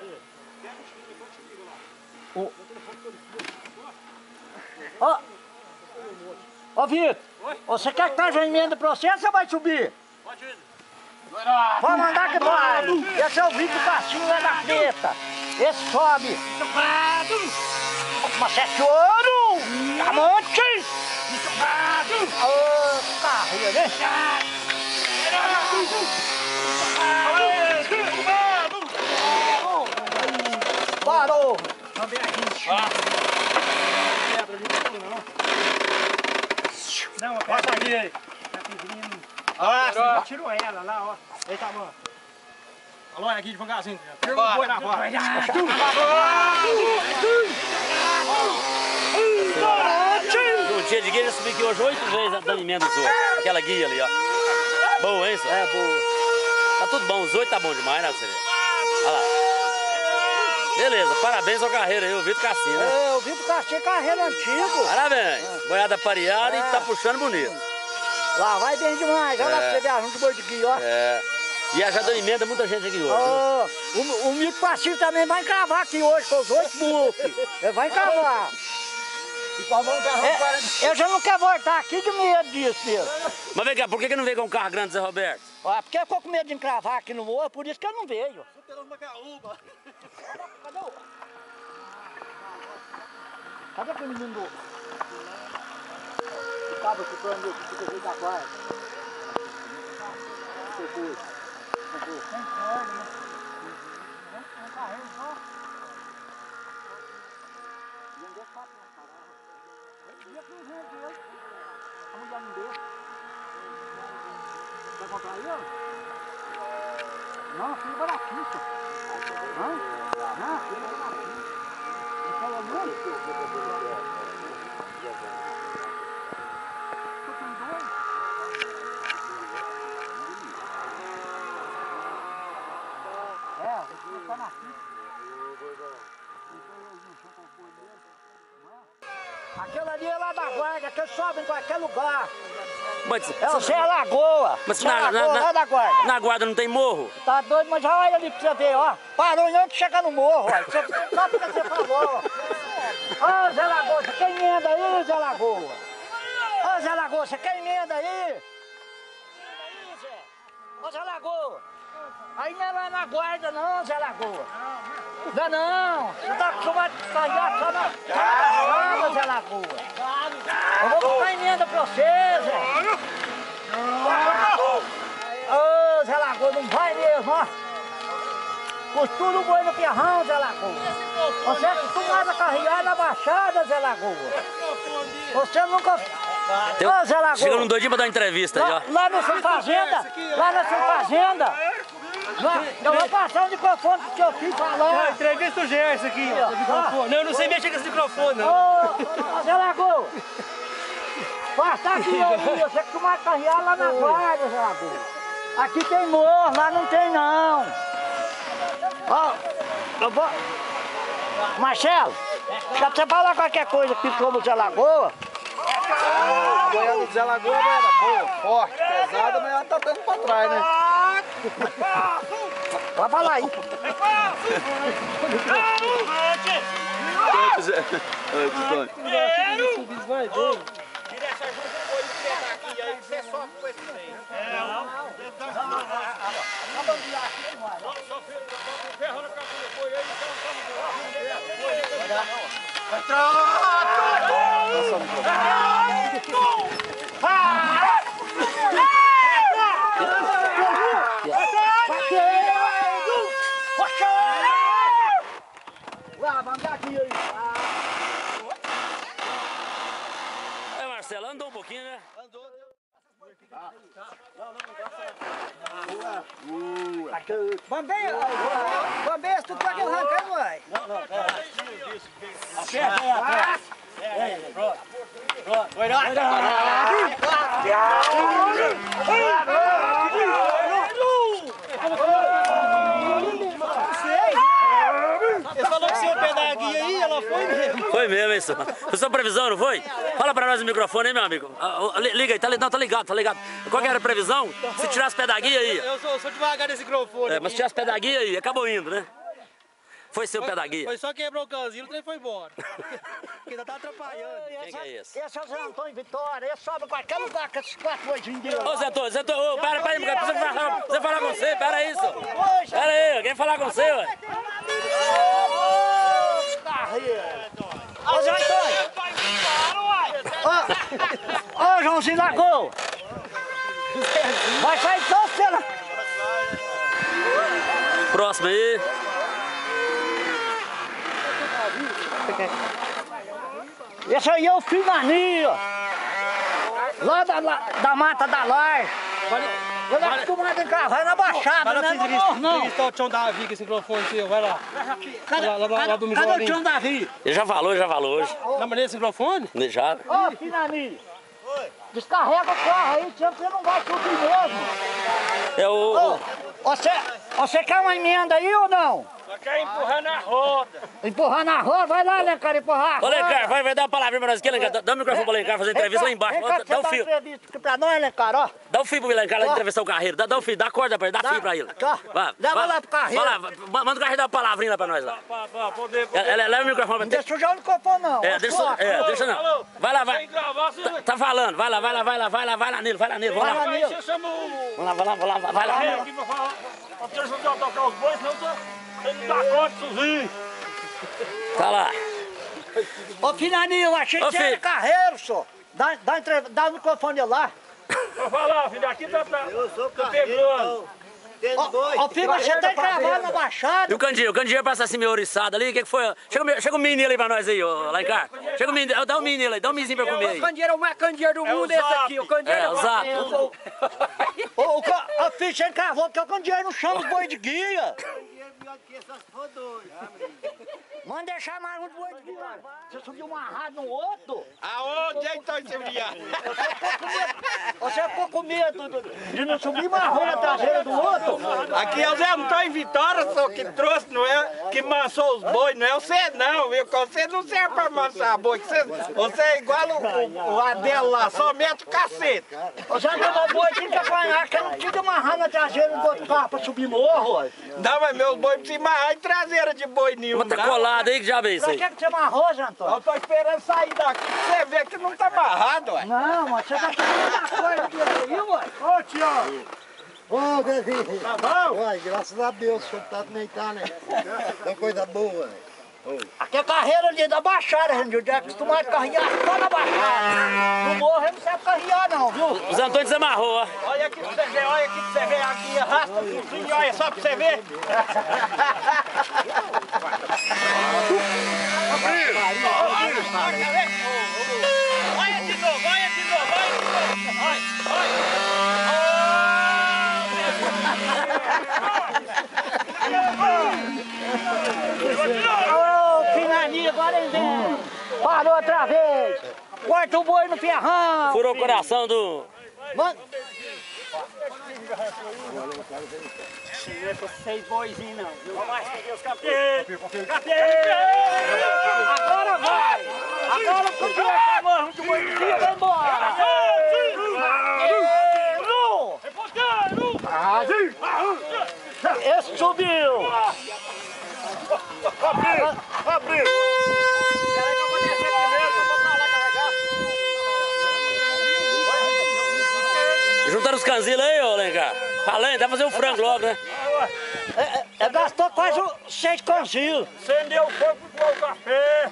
Ó. Ó. Ó, Vitor. Você quer que traga a emenda pra você ou você vai subir? Pode ir. Pode mandar que vai. Esse é o Vitor Castinho lá da preta. Esse sobe. Uma sete ouro. Diamante. Ô, carreira, né? Parou. Não, Passa aqui aí. Ah, Tirou ela lá, ó. Eita, mano. Alô, é aqui devagarzinho. Tira o boi na vara. No dia de guia, já subi aqui hoje oito vezes dando emenda dos outros. Aquela guia ali, ó. Boa, hein, senhor? É, boa. Tá tudo bom, os oito tá bom demais, né, você vê? Olha lá. Beleza, parabéns ao carreiro aí, o Vitor Cassinho, né? É, o Vitor Castinho é carreiro antigo. Parabéns. Boiada pareada É. e tá puxando bonito. Lá vai bem demais. Olha lá pra É. você ver a junta do boi de guia, ó. É. E já deu emenda muita gente aqui hoje. viu? Ó, o, o Vitor Castinho também vai encravar aqui hoje com os oito buques. Ele vai encravar. É, eu já não quero voltar aqui de medo disso mesmo. Mas vem cá, por que que não veio com um carro grande, Zé Roberto? Ó, porque ficou com medo de encravar aqui no morro, por isso que eu não veio. Cadê o... Cadê aquele menino do... que tava aqui pra mim, que fica da guarda? Você foi? Você foi? Sem corda, né? Não carrega só. Vendeu quatro na caralho. Eu devia que não vende hoje. A mulher não deu. Vai comprar aí, ó? Não, filho baratinho, senhor. Aquela ali é lá da guarda, que sobe em qualquer lugar. Mas, É o Zé Lagoa. mas Zé na, na, Lagoa, na, lá da guarda. na guarda não tem morro? Tá doido, mas já olha ali pra você ver, ó. Parou em onde chegar no morro, ó. Você, só porque você falou. Ô, Zé Lagoa, você quer emenda aí, Zé Lagoa? Ô, Zé Lagoa, você quer emenda aí? Ô, Zé Lagoa, aí não é lá na guarda não, Zé Lagoa. Não, não, você tá acostumado a carregar só na estrada, Zé Lagoa. Eu vou botar emenda pra você, Zé. Ô, Zé Lagoa, não vai mesmo, ó. Costura o boi no ferrão, Zé Lagoa. Você é acostumado a carregar na baixada, Zé Lagoa. Você nunca... Tem, Ô, Zé Lagoa. chegando um doidinho pra dar uma entrevista aí, ó. Lá, lá na sua fazenda, lá na sua fazenda. Lá, eu vou passar o microfone pro seu filho falar. Entrevista o Gerson aqui, ó, o microfone. Não, eu não sei mexer com esse microfone, não. Ô, ô, Zé Lagoa. Passa aqui, eu, você é acostumado a carregar lá na guarda, Zé Lagoa. Aqui tem morro, lá não tem não. Ó, eu vou... Marcelo, deixa você falar qualquer coisa aqui sobre o Zé Lagoa. A goiaba do Zé Lagoa não era boa, forte, pesada, mas ela tá dando pra trás, né? Vai falar aí. Vai bem. Tira essa junta do boi de pegar aqui, aí você sobe com esse trem. É, lá. Só ferro na cabeça do boi aí, então É, Marcelo, andou um pouquinho, né? Andou. Bambeia, bambeia, se tu pode arrancar, vai. Não, não, pera. Aperta aí atrás. É, pronto. Pronto. Vai lá. Ele falou que você ia pegar a guia aí, ela foi mesmo. Foi mesmo isso. Foi sua previsão, não foi? Fala pra nós no microfone, hein, meu amigo? Ah, ah, liga aí, tá, não, tá ligado, tá ligado. Qual que era a previsão? Se tirasse pé da guia aí. Eu sou, sou devagar nesse microfone. É, mas se tirasse pé da guia aí, acabou indo, né? Foi seu pé da guia. Foi só quebrou o canzinho, o trem foi embora. Porque ainda tá atrapalhando. Quem que é esse? Esse é o Zé Antônio Vitória, ele sobe em qualquer lugar com esses quatro boizinhos dele. Ô, Zé Antônio, Zé Antônio, ô, para, para aí, meu cara, precisa falar, precisa falar com você, pera aí, senhor. Pera aí, quem falar com você, ué? Ô, Zé Antônio! Ô, ô, Joãozinho Lagoa! Vai sair só você lá! Próximo aí. Esse aí é o Finani, ó. Lá da, lá, da Mata da Laje. Ele é acostumado a encavar na Baixada, né? Não, não. Entrevistar o Tião Davi com esse microfone seu, vai lá. Cadê, lá, lá, lá, lá do cadê, cadê o Mijolinho. Tião Davi? Ele já falou, já falou hoje. Na maneira desse microfone? Já. Ô, Finani. Descarrega o carro aí, senão você não vai subir mesmo. É o... Ô, você, você quer uma emenda aí ou não? Só quer empurrar na roda. Empurrar na roda? Vai lá, Lencar, empurrar a Ô, roda. Lencar, vai, vai dar uma palavrinha pra nós aqui, Lencar. Dá, dá o microfone pro Lencar fazer entrevista lá embaixo. Vem cá, Dá, dá o você fio. dá uma entrevista aqui pra nós, Lencar, ó. Dá o fio pro Lencar lá entrevistar o Carreiro. Dá, dá o fio, dá a corda pra ele, dá Dá, fio pra ele. tá. Vai, Leva vai, lá pro Carreiro. vai lá, manda o Carreiro dar uma palavrinha lá pra nós lá. Pra, pra poder... Ela leva o microfone pra Não deixa sujar o microfone, não. É, Ó, deixa, só. é, deixa não. Vai lá, vai. Sem gravar, você... Tá, tá falando, vai lá, vai lá, vai lá, vai lá, vai lá nele, vai lá nele, vamos lá. Vai lá. Aí você chama o... Vamos lá, vai lá, vai lá, vai lá. Carreiro aqui pra falar. Pra te ajudar a tocar os bois, senão você... Ele dá conta sozinho. Tá lá. Ô, Finani, eu achei Ô, que você era filho. carreiro, só. Dá, dá, entre... dá o microfone lá. Pra falar, filho, aqui tá... tá Eu sou tá carreiro, pegando. Ô, filho, você tá cravando na baixada. E o candeeiro? O candeeiro passa assim meio ouriçado ali, o que que foi? Chega, o- chega o menino aí pra nós aí, ô, lá em cá. Chega o menino, dá um menino aí, dá um menino pra comer aí. O candeeiro é o mais candeeiro do mundo, esse aqui. O candeeiro É, o Zap. Ô, ô, ca- ô, filho, você cravou porque o candeeiro não chama os boi de guia. Manda deixar mais um boi de guia. Você subiu amarrado no outro. Aonde é que tá esse viado? Você ficou com medo de não subir marrom na traseira do outro? Aqui é o Zé Antônio Vitória, só que trouxe, não é? Que mansou os bois, não é você não, viu? Você não serve pra amansar boi. Você, você é igual o, o Adelo lá, só mete o cacete. Você levou boi, tinha que apanhar, que não tinha que amarrar na traseira do outro carro pra subir morro. Ó. Não, mas meus bois precisam amarrar em traseira de boi nenhum. Mas tá não. colado aí, que já veio isso Pra aí. que que você amarrou, Zé Antônio? Eu tô esperando sair daqui pra você ver que não tá amarrado, ué. Não, mas você tá fazendo muita coisa aqui, aí, ué. Ô, Tiago! Ô, Devinho. Tá bom? Uai, graças a Deus, o senhor tá nem tá, né? É coisa boa, né? Aqui é carreira ali da Baixada, gente. Eu já acostumado a carregar só na Baixada. No morro ele não sabe carregar não, viu? O Zé Antônio desamarrou, ó. Olha aqui pra você ver, olha aqui pra você ver, aqui arrasta o focinho, olha só pra você ver. Olha de novo, olha de novo, olha de novo. Ô, Pinaninha, agora ele vem. Parou outra vez. Corta o boi no ferrão. Furou o coração do... Mano. Não é pra seis boizinhos, não. Viu? Vai, Deus, campeão. Agora vai. Agora o campeão chamou de boi de dia, vai embora. Esse subiu. Abriu! Abriu! Peraí que eu vou descer primeiro, que eu vou pra lá carregar. Juntaram os canzilos aí, ô Lencar. Falando, dá pra fazer um frango logo, né? É, é, é, gastou quase o- seis canzilos. Acendeu o fogo pro o café!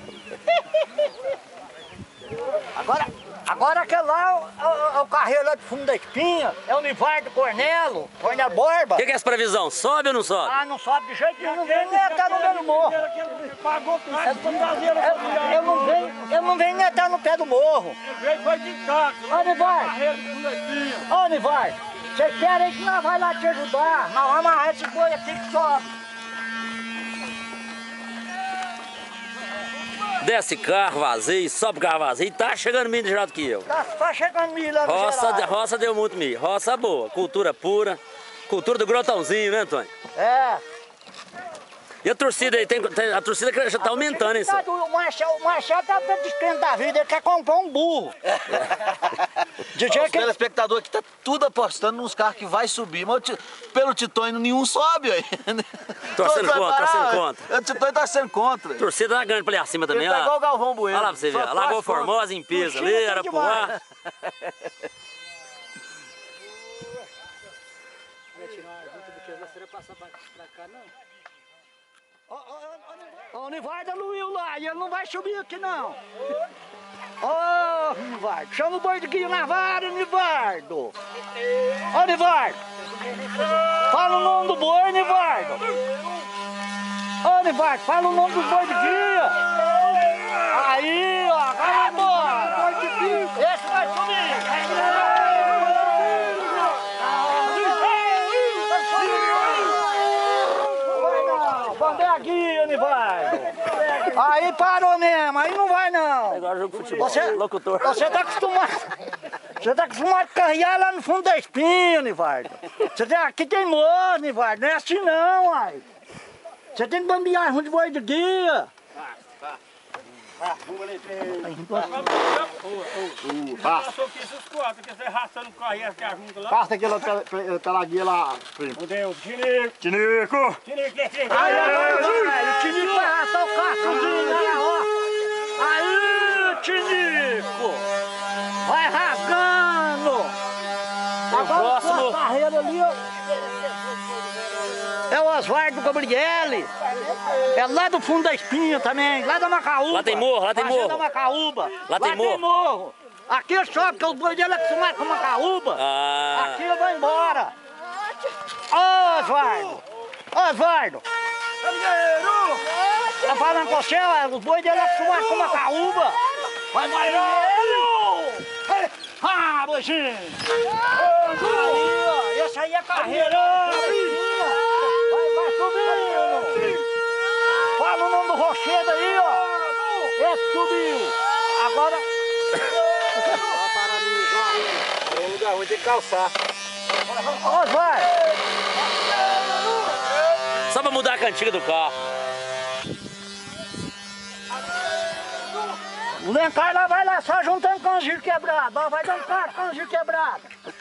Agora, agora aquele lá é o, é o carreiro lá do fundo da espinha, é o Nivardo Cornelo, Cornel Borba. O que, que é essa previsão? Sobe ou não sobe? Ah, não sobe de jeito nenhum, não vem nem até no pé do morro. Pagou caro pra traseira pra virar. Eu não venho, eu não venho nem até no pé do morro. Veio foi de táxi. Ô, Nivardo, Carreira do bonequinho. ô, Nivardo, vocês querem que nós vai lá te ajudar? Nós vamos amarrar esse boi aqui que sobe. Desce carro vazio, sobe carro vazio. Tá chegando milho de lado que eu. Tá, tá chegando milho lá no Roça, Geraldo. roça deu muito milho. Roça boa, cultura pura. Cultura do grotãozinho, né, Antônio? É. E a torcida aí? Tem, tem- a torcida que já tá aumentando, hein, Tá, senhor? o Marcelo, o Marcelo tá descrente da vida, ele quer comprar um burro. De Os jeito que ele... telespectadores aqui tá tudo apostando nos carros que vai subir, mas o Ti- pelo Titônio nenhum sobe aí. Torcendo Todos vai contra, parar, torcendo ué. contra. O Titônio tá sendo contra. A torcida tá grande pra ali acima também, Ele tá ó. igual o Galvão Bueno. Olha lá pra você ver, Só a Lagoa faz contra. Formosa em peso ali, Torcida tem Arapuá. demais. Ô, o Nivardo aluiu lá e ele não vai subir aqui não. Ô, Nivardo, chama o boi de guia na vara, Nivardo. Ô, Nivardo, fala o nome do boi, Nivardo. Ô, Nivardo, fala o nome do boi de guia. Aí, ó, agora embora. Esse vai subir. Bandei a guia, Nivardo. Aí parou mesmo, aí não vai não. Agora jogo de futebol, Você, locutor. você tá acostumado. Você tá acostumado a carregar lá no fundo da espinha, Nivardo. Você tem, aqui tem morro, Nivardo. Não é assim não, ai. Você tem que bambear junto de boi de guia. Passou aqui esses quatro, que você arrastando o carro e as juntas lá. Passa aquela pela guia lá, primo. Cadê o Tinico? Tinico! Tinico, Tinico! Aí, o Tinico vai arrastar o carro tudinho lá, ó. Aí, Tinico! Vai rasgando! Agora próximo. a carreira ali, ó. É o Osvaldo Gabriele. É lá do fundo da espinha também, lá da Macaúba. Lá tem morro, lá tem Fazenda morro. Macaúba. Lá tem morro. morro. Aqui eu sobe, porque os boi dele é acostumado com Macaúba. Ah. Aqui eu vou embora. Ô, Osvaldo! Ô, Osvaldo! Tá falando com você, os bois dele é acostumados com uma caúba! Vai, marinheiro! Ah, boizinho! Aí, ó, esse aí é carreira! Vai, vai subindo! Fala o nome do rochedo aí, ó! Esse subiu! Agora... É um lugar ruim, tem que calçar. Ó, vai! Só pra mudar a cantiga do carro. O Lencar lá vai lá só juntando canjiro quebrado, ó, vai dando cara, canjiro quebrado.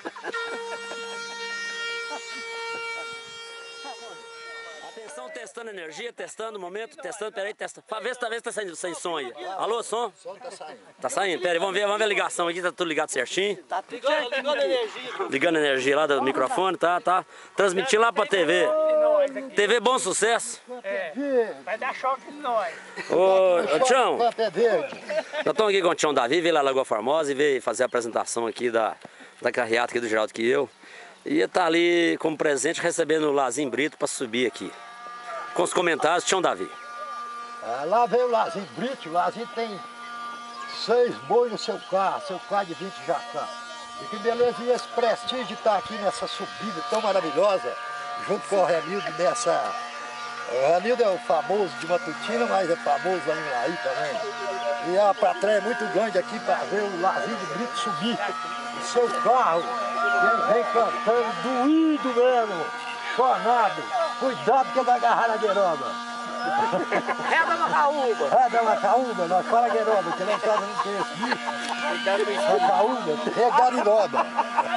Atenção, testando energia, testando o momento, testando, peraí, testando. Vê se tá, vê se tá saindo sem som aí. Alô, som? O som tá saindo. Tá saindo? Pera aí, vamos ver, vamos ver a ligação aqui, tá tudo ligado certinho. Tá ligando, ligando a energia. Ligando a energia lá do microfone, tá, tá. Transmitindo lá pra T V. T V Bom Sucesso. É, vai dar choque em nós. Ô, ô Tião, Campo é verde. nós estamos aqui com o Tião Davi, veio lá na Lagoa Formosa e veio fazer a apresentação aqui da, da carreata aqui do Geraldo que eu. E ia estar ali como presente recebendo o Lazinho Brito pra subir aqui. Com os comentários, Tião Davi. Ah, lá veio o Lazinho Brito, o Lazinho tem seis boi no seu carro, seu carro de vinte jacá. E que beleza, e esse prestígio de estar aqui nessa subida tão maravilhosa, junto com o Renildo nessa... O Renildo é o famoso de Matutina, mas é famoso lá em Laí também. E a plateia é muito grande aqui para ver o Lazinho de Brito subir o seu carro. E ele vem cantando doído mesmo, chornado. Cuidado que ele vai agarrar na gueroba. Reda na caúba. Reda na caúba, nós fala gueroba, que lá em casa não tem esse bicho. É caúba, é gariroba.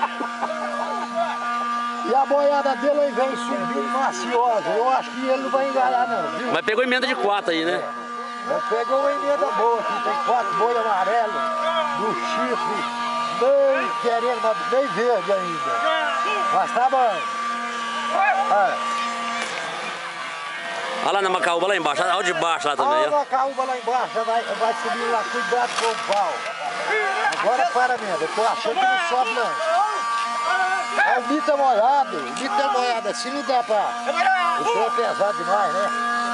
E a boiada dele aí vem subindo maciosa. Eu acho que ele não vai enganar não, viu? Mas pegou emenda de quatro aí, né? Ele pegou uma emenda boa aqui, tem quatro boi amarelos, do chifre, nem querendo, mas nem verde ainda. Mas tá bom. É. Olha lá na Macaúba lá embaixo, olha o de baixo lá também, Olha ó. a Macaúba lá embaixo, vai, vai subir lá, cuidado com o pau. Agora para mesmo, eu tô achando que não sobe não. É o mito é molhado, o mito é molhado, assim não dá pra... O pé é pesado demais, né?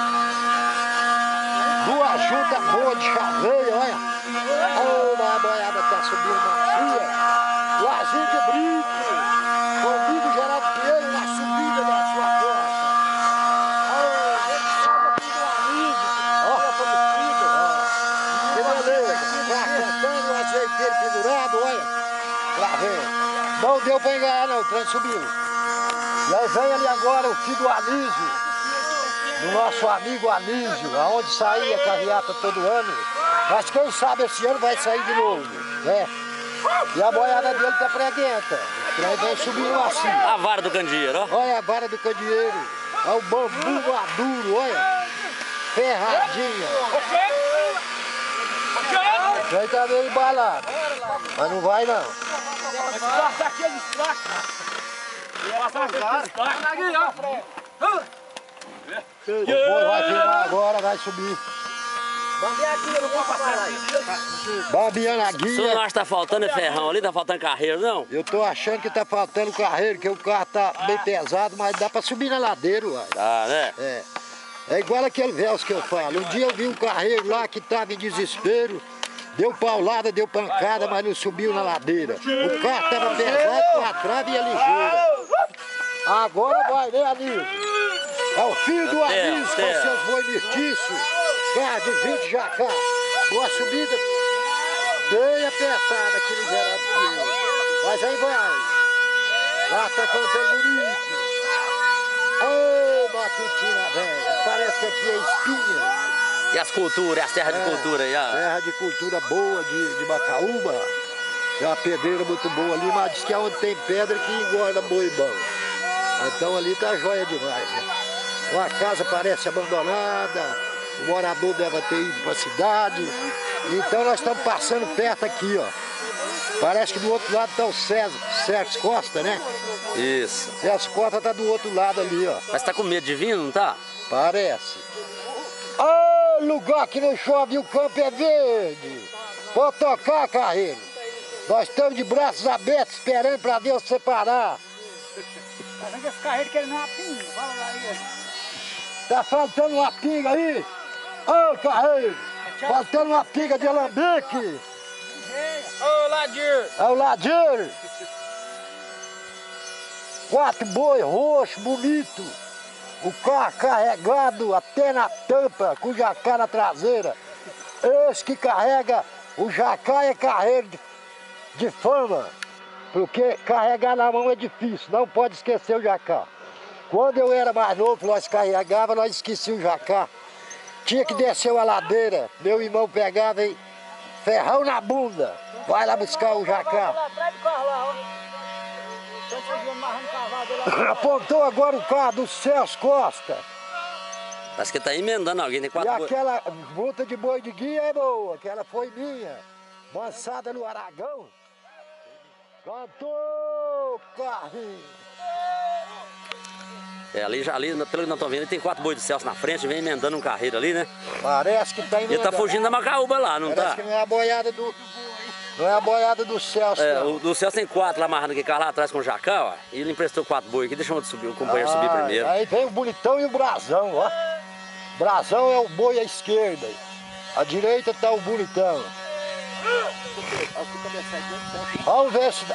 Duas juntas boas de chaveiro, olha. Oh, a boiada tá subindo macia. Lazinho de Brito, comigo Geraldo Pinheiro na subida da sua costa. Que beleza, tá cantando o azeiteiro pendurado, olha. Lá vem. Não deu pra enganar não, o trem subiu. E aí vem ali agora o filho do Anísio, do nosso amigo Anísio, aonde saía a carreata todo ano. Mas quem sabe esse ano vai sair de novo, né? E a boiada dele tá preguenta. O trem vem subindo assim. A vara do candeeiro, ó. Olha a vara do candeeiro. Olha o bambu maduro, olha. Ferradinha. O trem tá meio embalado, mas não vai não. Passa aqui, eles tracam. Passa aqui, ó. O boi vai virar agora, vai subir. Bambeia aqui, eu não vou passar lá. Bambeando a O senhor não guia. acha que tá faltando é ferrão ali, tá faltando carreiro, não? Eu tô achando que tá faltando carreiro, que o carro tá bem pesado, mas dá pra subir na ladeira, uai. Tá, né? É. É igual aquele verso que eu falo. Um dia eu vi um carreiro lá que tava em desespero. Deu paulada, deu pancada, mas não subiu na ladeira. O carro estava pesado com a trave e a ligeira. Agora vai, né, Anísio? É o filho do Anísio com seus boi mestiços. Carro de vinte jacá. Uma subida bem apertada aqui no Geraldo Pinheiro. Mas aí vai. Lá tá cantando bonito. Ô, Matutina, velho. Parece que aqui é espinha. E as culturas, as terras é, de cultura aí, ó. Terra de cultura boa de, de Macaúba. Tem uma pedreira muito boa ali, mas diz que é onde tem pedra que engorda boi bom. Então ali tá joia demais, né? Uma casa parece abandonada, o morador deve ter ido para a cidade. Então nós estamos passando perto aqui, ó. Parece que do outro lado tá o César, Sérgio Costa, né? Isso. Sérgio Costa tá do outro lado ali, ó. Mas tá com medo de vir, não tá? Parece. Ô, lugar que não chove, o campo é verde. Pode tocar, carreiro. Nós estamos de braços abertos esperando para Deus separar. Arranca esse carreiro que ele não é uma pinga. Fala lá aí. Tá faltando uma pinga aí? Ô, carreiro! Faltando uma pinga de alambique! Ô, Ladir! É o Ladir! Quatro boi roxo, bonito. O carro carregado até na tampa, com o jacá na traseira. Esse que carrega o jacá é carreiro de, de fama. Porque carregar na mão é difícil, não pode esquecer o jacá. Quando eu era mais novo, nós carregava, nós esquecíamos o jacá. Tinha que descer uma ladeira, meu irmão pegava e ferrão na bunda. Vai lá buscar o jacá. Apontou agora o carro do Celso Costa. Parece que tá emendando alguém, tem quatro E boi. aquela multa de boi de guia é boa, aquela foi minha. Lançada no Aragão. Cantou, carrinho. É, ali, já, ali, pelo que nós estamos vendo, tem quatro boi do Celso na frente, vem emendando um carreiro ali, né? Parece que tá emendando. Ele tá fugindo da Macaúba lá, não Parece tá? que não é a boiada do... Não é a boiada do Celso, É, não. o do Celso tem quatro lá amarrando aquele carro lá atrás com o jacá, ó. E ele emprestou quatro boi aqui, deixa eu subir, o companheiro subir Ah, primeiro. Aí vem o bonitão e o brasão, ó. Brasão é o boi à esquerda. À direita tá o bonitão. Vamos ver se...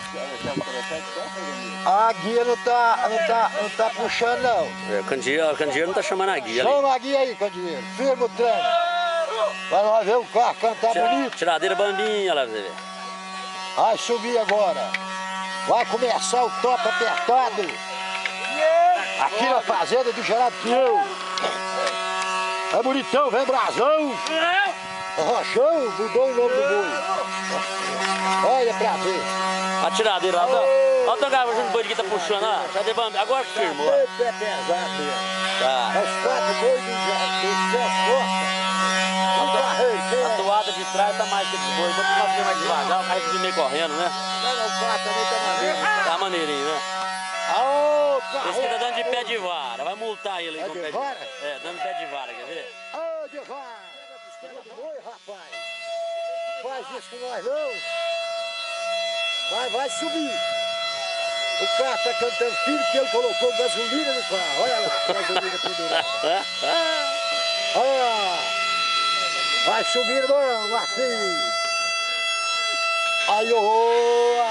A guia não tá, não tá, não tá puxando, não. É, o candeeiro, o candeeiro não tá chamando a guia ali. Chama a guia aí, candeeiro. Firma o trem. Vai lá ver o carro cantar Tira- bonito. Tiradeira bambinha lá pra você ver. Vai subir agora. Vai começar o top apertado. Aqui na fazenda do Geraldo Pinhão. É bonitão, vem brasão. Rochão, mudou o nome do boi. Olha pra ver. A tiradeira lá, ó. Olha o tangava junto do boi de que tá puxando, ó. Tiradeira bambinha, agora que firmou. ó. É pesado mesmo. Tá. É os quatro bois do do Celso Costa. O carreiro, quem A é? toada de trás tá mais que esse boi. Vamos fazer mais devagar, o carro fica meio correndo, né? Não, não, o carro também tá maneiro. Tá maneirinho, né? Ô, Esse que carreiro. tá dando de pé de vara, vai multar ele aí É com o de pé de vara? vara. É, dando pé de vara, quer ver? Ô, de vara. Oi, rapaz. Faz isso com nós, não. Vai, vai subir. O carro tá cantando filho que ele colocou gasolina no carro. Olha lá, gasolina pendurada. Olha. Vai subir, irmão, assim. Aí, ô.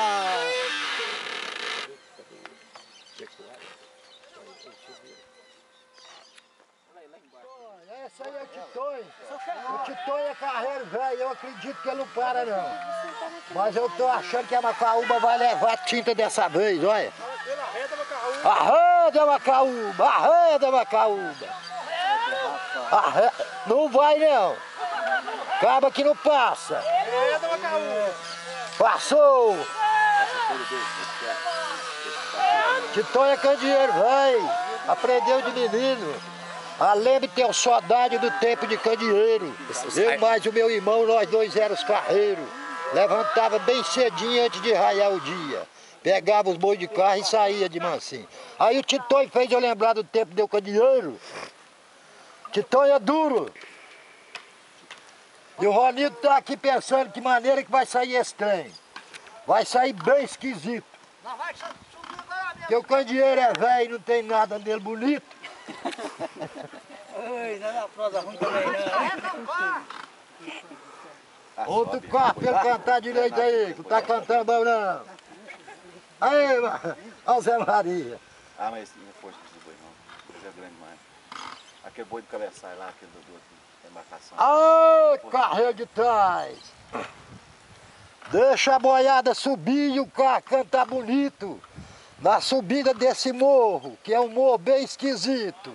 Essa aí é o Titonho. O Titonho é carreiro velho, eu acredito que ele não para não. Mas eu tô achando que a Macaúba vai levar tinta dessa vez, olha. Arreda, Macaúba! Arreda, Macaúba! Arre... Não vai não. Acaba que não passa. Passou! Titonho é candeeiro, velho. Aprendeu de menino. Além de ter saudade do tempo de candeeiro. Eu mais o meu irmão, nós dois éramos carreiros. Levantava bem cedinho antes de raiar o dia. Pegava os bois de carro e saía de mansinho. Aí o Titonho fez eu lembrar do tempo do candeeiro. Titonho é duro. E o Ronildo tá aqui pensando que maneira que vai sair esse trem. Vai sair bem esquisito. Porque o candeeiro é velho e não tem nada nele bonito. Oi, não é uma prosa ruim também, não. Outro carro pra ele cantar direito aí, que não tá cantando bom não. Aí, mano, olha o Zé Maria. Ah, mas não é força desse boi não. Esse é grande demais. Aquele boi de cabeçalho lá, aquele do, do, da embarcação. Ô, carreiro de trás. Deixa a boiada subir e o carro cantar bonito. Na subida desse morro, que é um morro bem esquisito.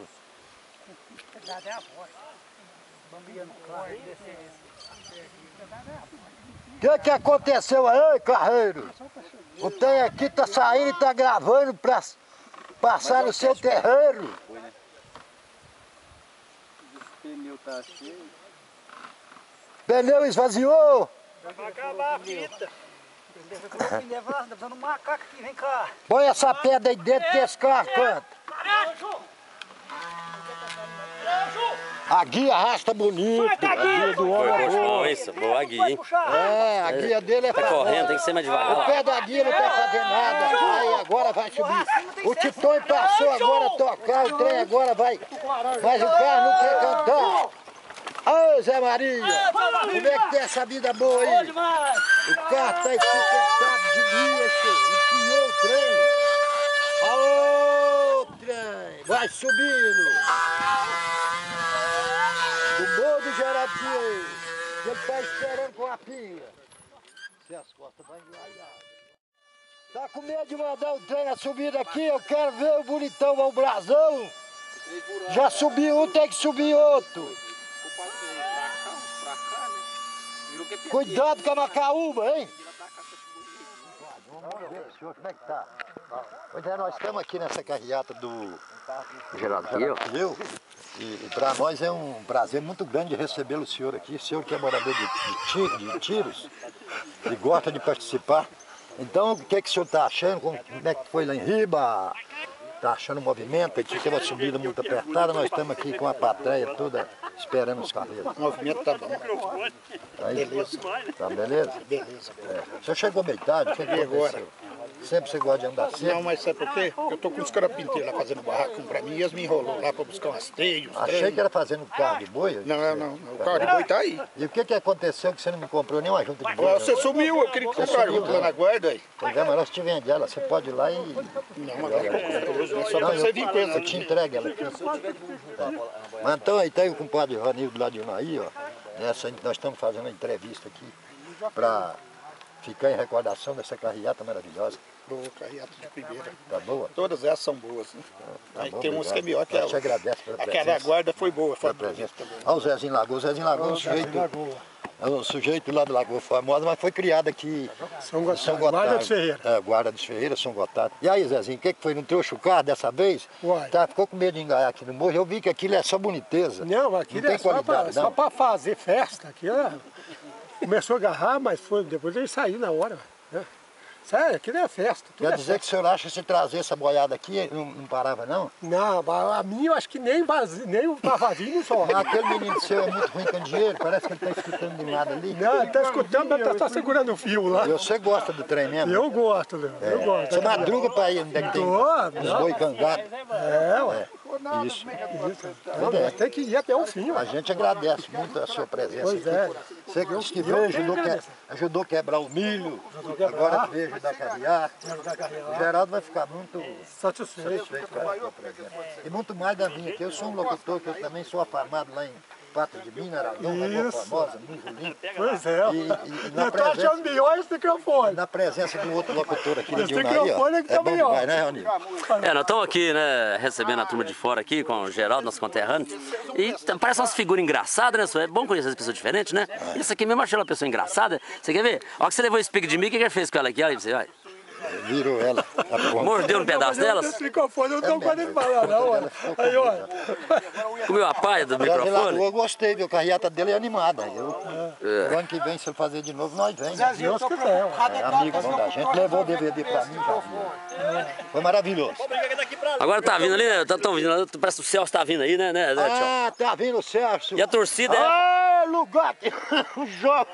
O que que aconteceu aí, carreiro? O trem aqui tá saindo e tá gravando pra passar no seu terreiro. O pneu tá cheio. Pneu esvaziou. Vai acabar a fita. Tá dando um macaco aqui, vem cá. Põe essa pedra aí dentro que esse carro canta. A guia arrasta bonito. A guia do homem é boa. Isso, boa a guia, hein? É, a guia dele é Tá correndo, tem que ser mais devagar. O pé da guia não tá fazendo nada. Aí agora vai subir. O Titon passou agora a tocar, o trem agora vai. Mas o carro não quer cantar. Ô Zé Maria, como é que tem essa vida boa aí? O carro tá esquentado de bicho, empiou o trem. Aô, trem, vai subindo. Do morro do Gerardinho, ele tá esperando com a pinga. Se as costas vai englaiar. Tá com medo de mandar o trem a subida aqui? Eu quero ver o bonitão, o brasão. Já subiu um, tem que subir outro. Cuidado com a macaúba, hein? Vamos ver, senhor, como é que tá? Pois é, nós estamos aqui nessa carreata do Geraldo eu. E, e para nós é um prazer muito grande recebê-lo, o senhor aqui. O senhor que é morador de, de, tiro, de Tiros e gosta de participar. Então, o que, é que o senhor está achando? Como é que foi lá em Riba? Está achando o movimento? Aqui tem uma subida muito apertada, nós estamos aqui com a plateia toda esperando os carreiros. O movimento tá bom. Tá aí? Beleza. Tá beleza? Beleza. É. O senhor chegou meio tarde? O que aconteceu? Sempre você gosta de andar cedo? Não, mas sabe por quê? Porque eu tô com os carapinteiros lá fazendo barraco pra mim e eles me enrolou lá pra buscar umas teias. Achei trem. que era fazendo carro de boi. Não, não, não. O carro de boi tá aí. E o que que aconteceu que você não me comprou nenhuma junta de boi? Você sumiu, eu queria comprar junto lá na guarda aí. Pois é, mas nós te vendemos ela, você pode ir lá e... Não, mas agora eu tô só pra Não, você eu, vir com ela. eu te entrego ela aqui. É. Mas então aí tá aí o compadre Ranildo lá de Unaí, ó. Nessa, nós estamos fazendo uma entrevista aqui para ficar em recordação dessa carreata maravilhosa. Boa, carreata de primeira. Tá boa? Todas essas são boas, né? Tá aí bom, tem uns obrigado. que é melhor que Eu ela. te agradeço pela presença. Aquela guarda foi boa, foi Pela presença. Olha o Zezinho Lagoa. O Zezinho Lagoa é um sujeito... É um sujeito lá do Lagoa Formosa, mas foi criado aqui São em Gotardo. São Gotardo. Guarda dos Ferreira. É, Guarda dos Ferreira, São Gotardo. E aí, Zezinho, o que, que foi? Não trouxe o carro dessa vez? Uai. Tá, ficou com medo de enganar aqui no morro. Eu vi que aquilo é só boniteza. Não, aquilo não tem é só qualidade, pra, não. só pra fazer festa. Aquilo é... Começou a agarrar, mas foi, depois ele saiu na hora. Né? Sério, aquilo é festa. Tudo Quer é dizer festa. que o senhor acha que se trazer essa boiada aqui, não, não parava, não? Não, a minha eu acho que nem, vazio, nem o tá vazio não sobe. Mas aquele menino seu é muito ruim com dinheiro, parece que ele está escutando de nada ali. Não, ele está escutando, mas está só segurando o fio lá. E você gosta do trem mesmo? Eu gosto, Léo, eu É. gosto. Você madruga para ir onde é que tem os boi cangados. É, ué. Isso. Não, mas tem que ir até o fim, A ué. gente agradece muito a sua presença Pois aqui. é. Você que disse que veio, ajudou, que, ajudou a quebrar o milho, agora que veio ajudar a carrear. O Geraldo vai ficar muito Satisfeito. satisfeito com a sua presença. E muito mais da minha, que eu sou um locutor, que eu também sou afamado lá em Pato de Minas, Aragão, Lagoa Isso. Formosa, Mujulim. Pois é. E, e, e na Eu tô presença, achando melhor esse microfone. na presença de um outro locutor aqui Esse de Unaí, ó, microfone é que é tá bom melhor. demais, né, Ronildo? É, nós estamos aqui, né, recebendo a turma de fora aqui, com o Geraldo, nosso conterrâneo. E t- parece umas figuras engraçadas, né, senhor? É bom conhecer as pessoas diferentes, né? Isso aqui mesmo eu achei uma pessoa engraçada. Você quer ver? Olha que você levou esse pique de mim, o que que ele fez com ela aqui? Olha aí, você vai. Virou ela. a porra. Mordeu no pedaço delas? Esse microfone eu não tô podendo falar, não, olha. Aí, olha. Comeu a palha do Aliás, microfone? Eu gostei, viu? A carreata dele é animada. Eu, É. O ano que vem, se ele fazer de novo, nós vem. Deus quiser, ué. É amigo bom da gente. Levou o D V D pra mim, já viu. Foi maravilhoso. Agora tá vindo ali, né? Estão vindo, parece que o Celso tá vindo aí, né, né, né, tio? Ah, tá vindo o Celso. E a torcida é Ah, lugar que o jogo.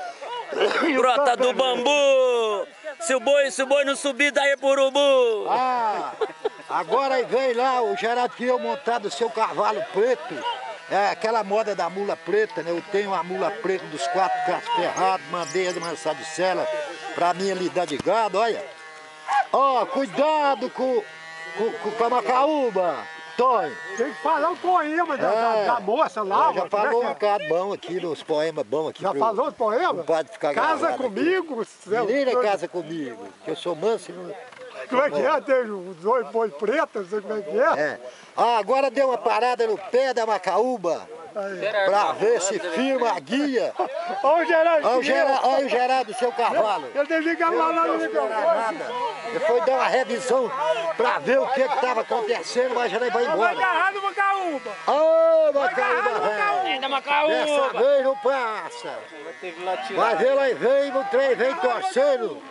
Brota do Bambu! Se o boi, se o boi não subir, daí pro urubu! Ah, agora aí vem lá o Geraldo que eu montado o seu cavalo preto. É aquela moda da mula preta, né? Eu tenho a mula preta dos quatro carros ferrados, mandei a amansar de cela pra minha lidar de gado, olha. Ó, cuidado com, com, com a macaúba, Tonho. Tem que falar o poema da, da, É. da moça lá. Eu já ué. Como é falou que um é? bocado bom aqui, nos poemas bons aqui. Já pro- falou o poema? pro padre ficar Casa gravado comigo. céu. Menina, casa comigo, que eu sou manso e não... Como é que é? Tem os dois boi pretos, não sei como é que é. É. Ah, agora deu uma parada no pé da macaúba pra ver se firma a guia. Olha o Geraldo. Olha o Geraldo, olha o Geraldo do seu cavalo. Ele desliga lá lá no microfone. Nada. Ele foi dar uma revisão pra ver o que estava acontecendo, mas já nem vai Vai embora. agarrar no Macaúba. Ô, macaúba, velho. É da Macaúba. Dessa vez não passa. Vai ver lá e vem, o trem vem torcendo.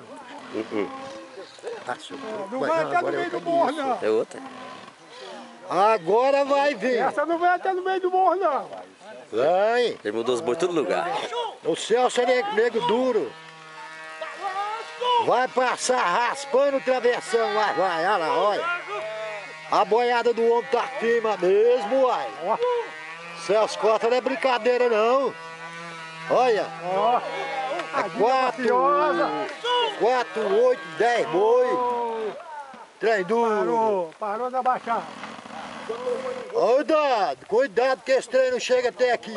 Passou. Não Mas vai não, até no agora eu meio do tenho morro, isso. não. É outra. Agora vai vir. Essa não vai até no meio do morro, não. Vai. Ele mudou os bois em todo lugar. O Celso é nego, nego duro. Vai passar raspando o travessão, vai, vai, olha lá, olha. A boiada do homem tá firme mesmo, uai. Celso Costa não é brincadeira, não. Olha. É quatro, quatro, oito, dez boi. Trem duro. Parou, parou da baixada. Cuidado, cuidado que esse trem não chega até aqui.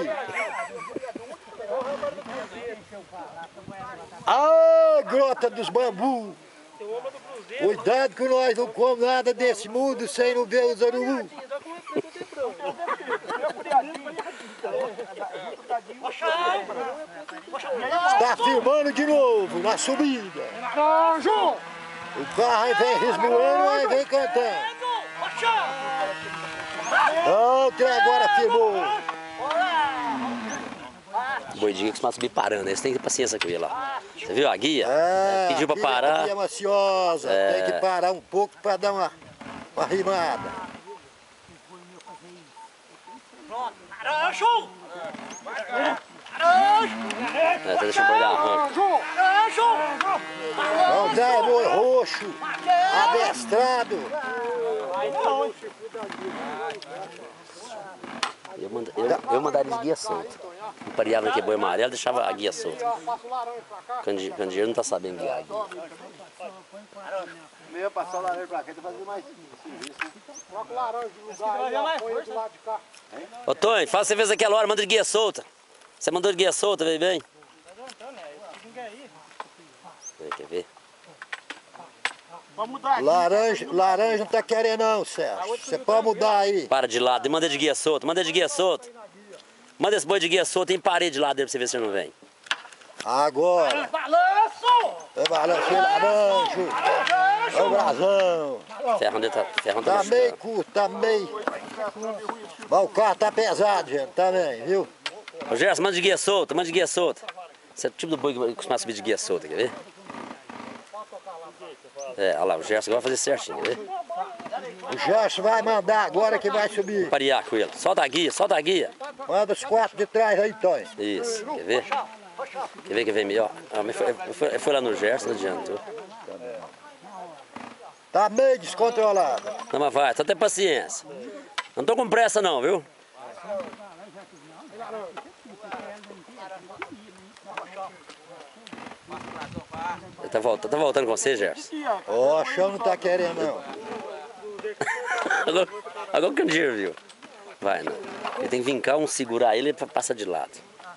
Ah, grota dos bambus. Cuidado que nós não comemos nada desse mundo sem não ver os urubus. Está filmando de novo na subida. O carro aí vem resmoando, aí vem cantando. Não, que agora filmou. O boi de guia costuma subir parando, eles têm que ter paciência com ele lá. Você viu a guia? É, Pediu pra parar. A guia é maciosa, É. tem que parar um pouco para dar uma, uma rimada. É, tá deixando o boi dar arranco. Não dá boi roxo, adestrado. Eu, manda, eu, eu mandaria de guia solta. Eu pareava naquele boi amarelo, deixava a guia solta. Candi- Candeeiro não tá sabendo guiar a guia. Meio passar o laranja pra cá, tá fazendo mais serviço. Troca o laranja de lugar aí, ó, põe ele do lado de cá. Ô Tonho, fala você fez aquela hora, manda de guia solta. Você mandou de guia solta, veio bem? Quer ver? Laranja, laranja não tá querendo não, Celso. Você pode mudar aí. Para de lado, manda de guia solta, manda de guia solta. Manda esse boi de guia solta e parede de lado dele pra você ver se ele não vem. Agora. É balanço, é laranja. É o brasão. Ferrão dele tá, ferrão tá Tá no meio chão. curto, tá meio. Mas o carro tá pesado, gente, também, viu? Ô Gerson, manda de guia solta, manda de guia solta. Esse é o tipo do boi que costuma subir de guia solta, quer ver? É, olha lá, o Gerson vai fazer certinho, quer ver? O Gerson vai mandar agora que vai subir. Parear com ele. Solta a guia, solta a guia. Manda os quatro de trás aí, Tonho. Isso, quer ver? Quer ver que vem melhor? Ah, mas foi, foi, foi lá no Gerson, não adiantou. Tá meio descontrolado. Não, mas vai, só tem paciência. Não tô com pressa não, viu? Ele tá voltando, tá voltando com você, Gerson? Ó, o chão não tá querendo não. Agora, agora o candeeiro viu. Vai, não. Ele tem que vincar um, segurar ele e passa de lado.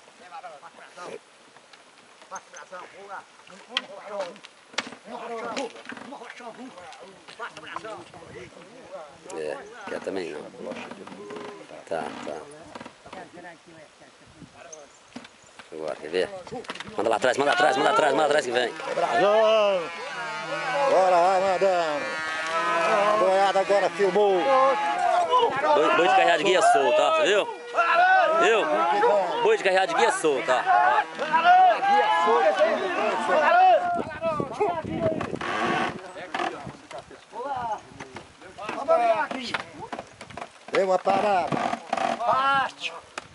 É, quer também não. Tá, tá. Agora, quer ver? Manda lá atrás, manda atrás, manda atrás, manda atrás que vem. Brasão. Bora, vai mandando. A boiada agora filmou. Boi, boi de carregar de guia solto, ó, você viu? Viu? Boi de carregar de guia solto, ó. Deu uma parada. Parte.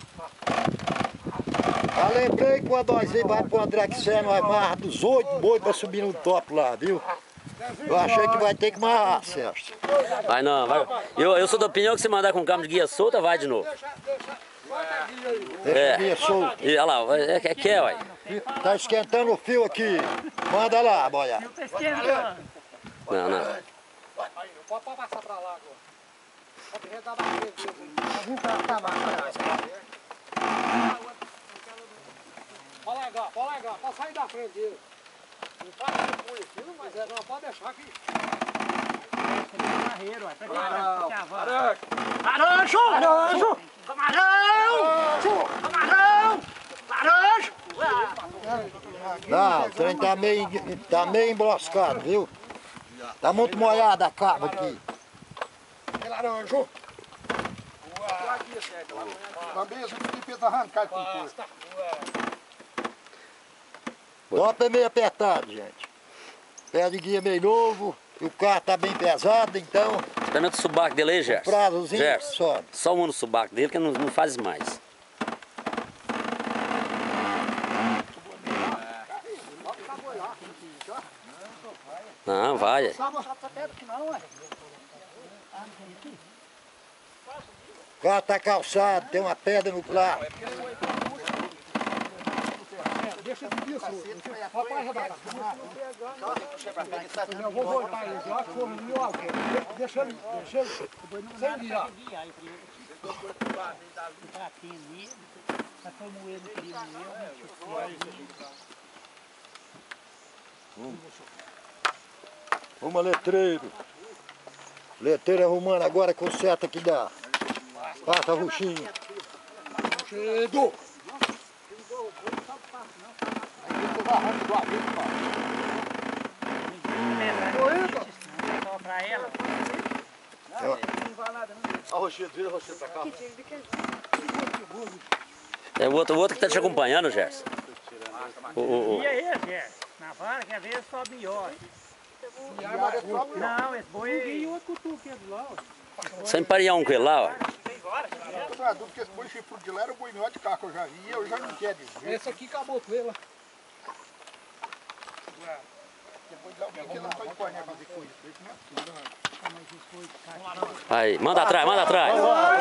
Eu lembrei que quando nós vamos para o André Xé, nós amarra dos oito boi para subir no top lá, viu? Eu achei que vai ter que amarrar, Celso. Vai não, vai. Eu, eu sou da opinião que se mandar com cabo de guia solta, vai de novo. Deixa É. a guia solta. E, olha lá, é, é que é, ué. Tá esquentando o fio aqui. Manda lá, boia. Não, não. Pode passar pra lá agora. Pode redar da frente. Pode largar, pode largar, pode sair da frente dele. Não faz que põe aqui, não, mas é, não, pode deixar aqui. Laranjo! Laranjo! Camarão! Camarão! Laranjo! Não, o trem tá meio, tá meio embroscado, viu? Tá muito molhada a cabo aqui. É laranjo. Também a gente tenta arrancar com coisa. Top é meio apertado, gente. Pé de guia meio novo, e o carro tá bem pesado, então Experimenta o subaco dele aí, Gerson. prazozinho Gerson, sobe. só um no subaco dele que não, não faz mais. Não, vai. O carro tá calçado, tem uma pedra no prato. Deixa de isso. Papai já vai. Eu vou voltar eles lá, foram no alguém. Deixa ele, deixa ele. Sem guiar. Uma letreiro. Letreiro arrumando agora com seta que dá. Passa a ruchinha. Cedo. A roxinha, vira a roxinha pra cá. É o outro, o outro que tá te acompanhando, Gerson. O, o, o. E aí, Gerson? Na vara, que às vezes sobe melhor. Não, esse boi... Só emparear um com ele lá, ó. Não é dúvida que esse boi chifrudo de lá era o boi melhor de carro que eu já vi, eu já não quero dizer. Esse aqui acabou com ele. Depois de alguém que não vai escolher fazer coisa. Aí, manda atrás, manda atrás.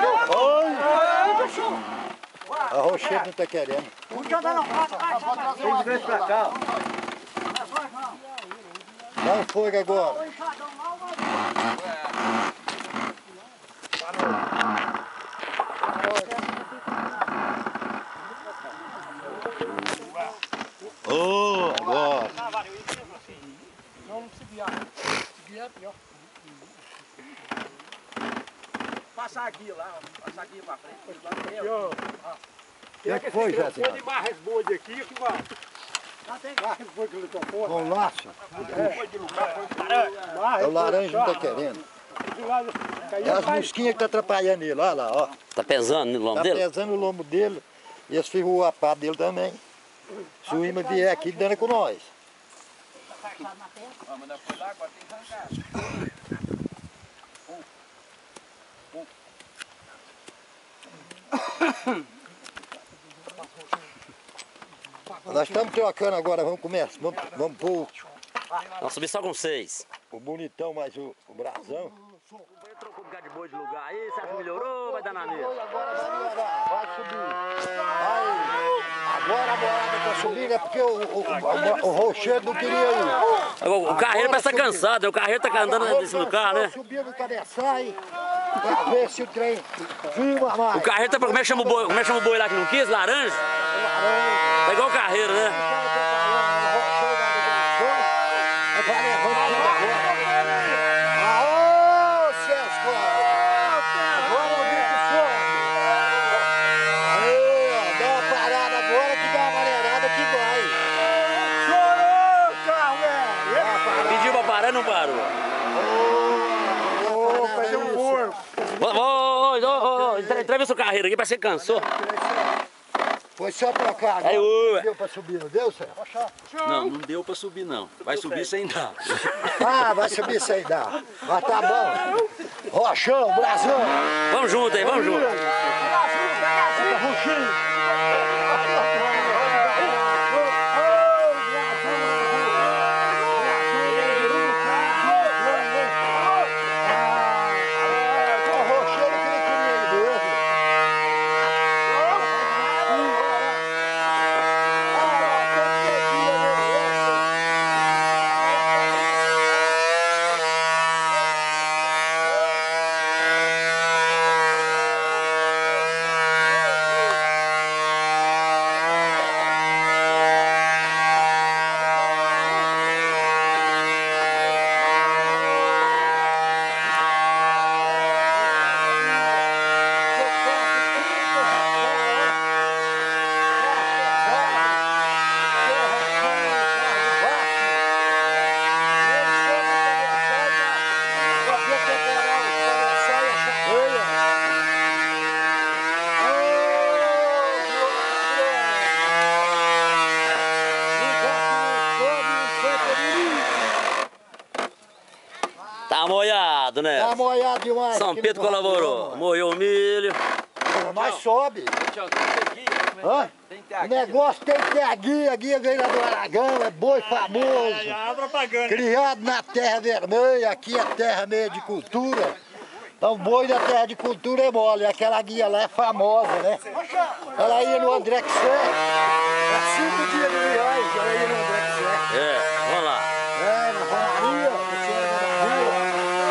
A rocheta não tá querendo. Vem pra cá. Dá um fogo agora. Oh, agora. Não, não se guiar. Se guiar é pior. Passar aqui lá, passar aqui pra frente. Aqui, ó. O que é que foi, Jéssica? Foi de marra esse bode aqui, que vai. Marra esse bode que ele tocou. Com laço. É O laranja não tá querendo. É as mosquinhas que tá atrapalhando ele, olha lá, ó. Tá pesando no lombo Tá dele? pesando o lombo dele e esse ferrou a pá dele também. Se o imã vier aqui, dando com nós. Nós estamos trocando agora, vamos começar, vamos, vamos pôr Vamos subir só com seis. o bonitão mais o, o brasão. Trocou um bocado de boi de lugar aí, você acha que melhorou? Vai dar na mesma. Agora vai melhorar, vai subir. Aí, agora a boiada tá subindo, é porque o, o, o, o rochedo não queria ir. O, o carreiro parece estar cansado, o carreiro tá andando em cima do carro, né? Subiu no cabeçai pra ver se o trem firma mais. O carreiro tá, como é que chama o boi, como é que chama o boi lá que não quis? Laranja? Tá igual o carreiro, né? Aô, Sesco! Agora o grito sobe. Aí, dá uma parada agora que dá uma maneirada que vai. Chorou, carro, velho. Pediu pra parar e não parou. Ô, fazer um porco. Ô, ô, ô, ô, ô, entrevista o carreiro aqui, parece que cansou. Foi só trocar agora. Aí, ué. Deu pra subir, não deu, Sérgio? Não, não deu pra subir não. Vai subir sem dar. Ah, vai subir sem dar. Mas tá bom. Rochão, brasão. Vamos junto aí, vamos junto. moiado, né? Tá moiado demais. São Pedro colaborou. Moeu o milho. Mas sobe. Hã? O negócio tem que ter a guia, a guia veio lá do Aragão, é boi famoso. Criado na terra vermelha, aqui é terra meio de cultura. Então boi da terra de cultura é mole, aquela guia lá é famosa, né? Ela ia no André Xé, há cinco dias de viagem, ela ia no André Xé. É, vamos lá. É, na Romaria, você é na rua.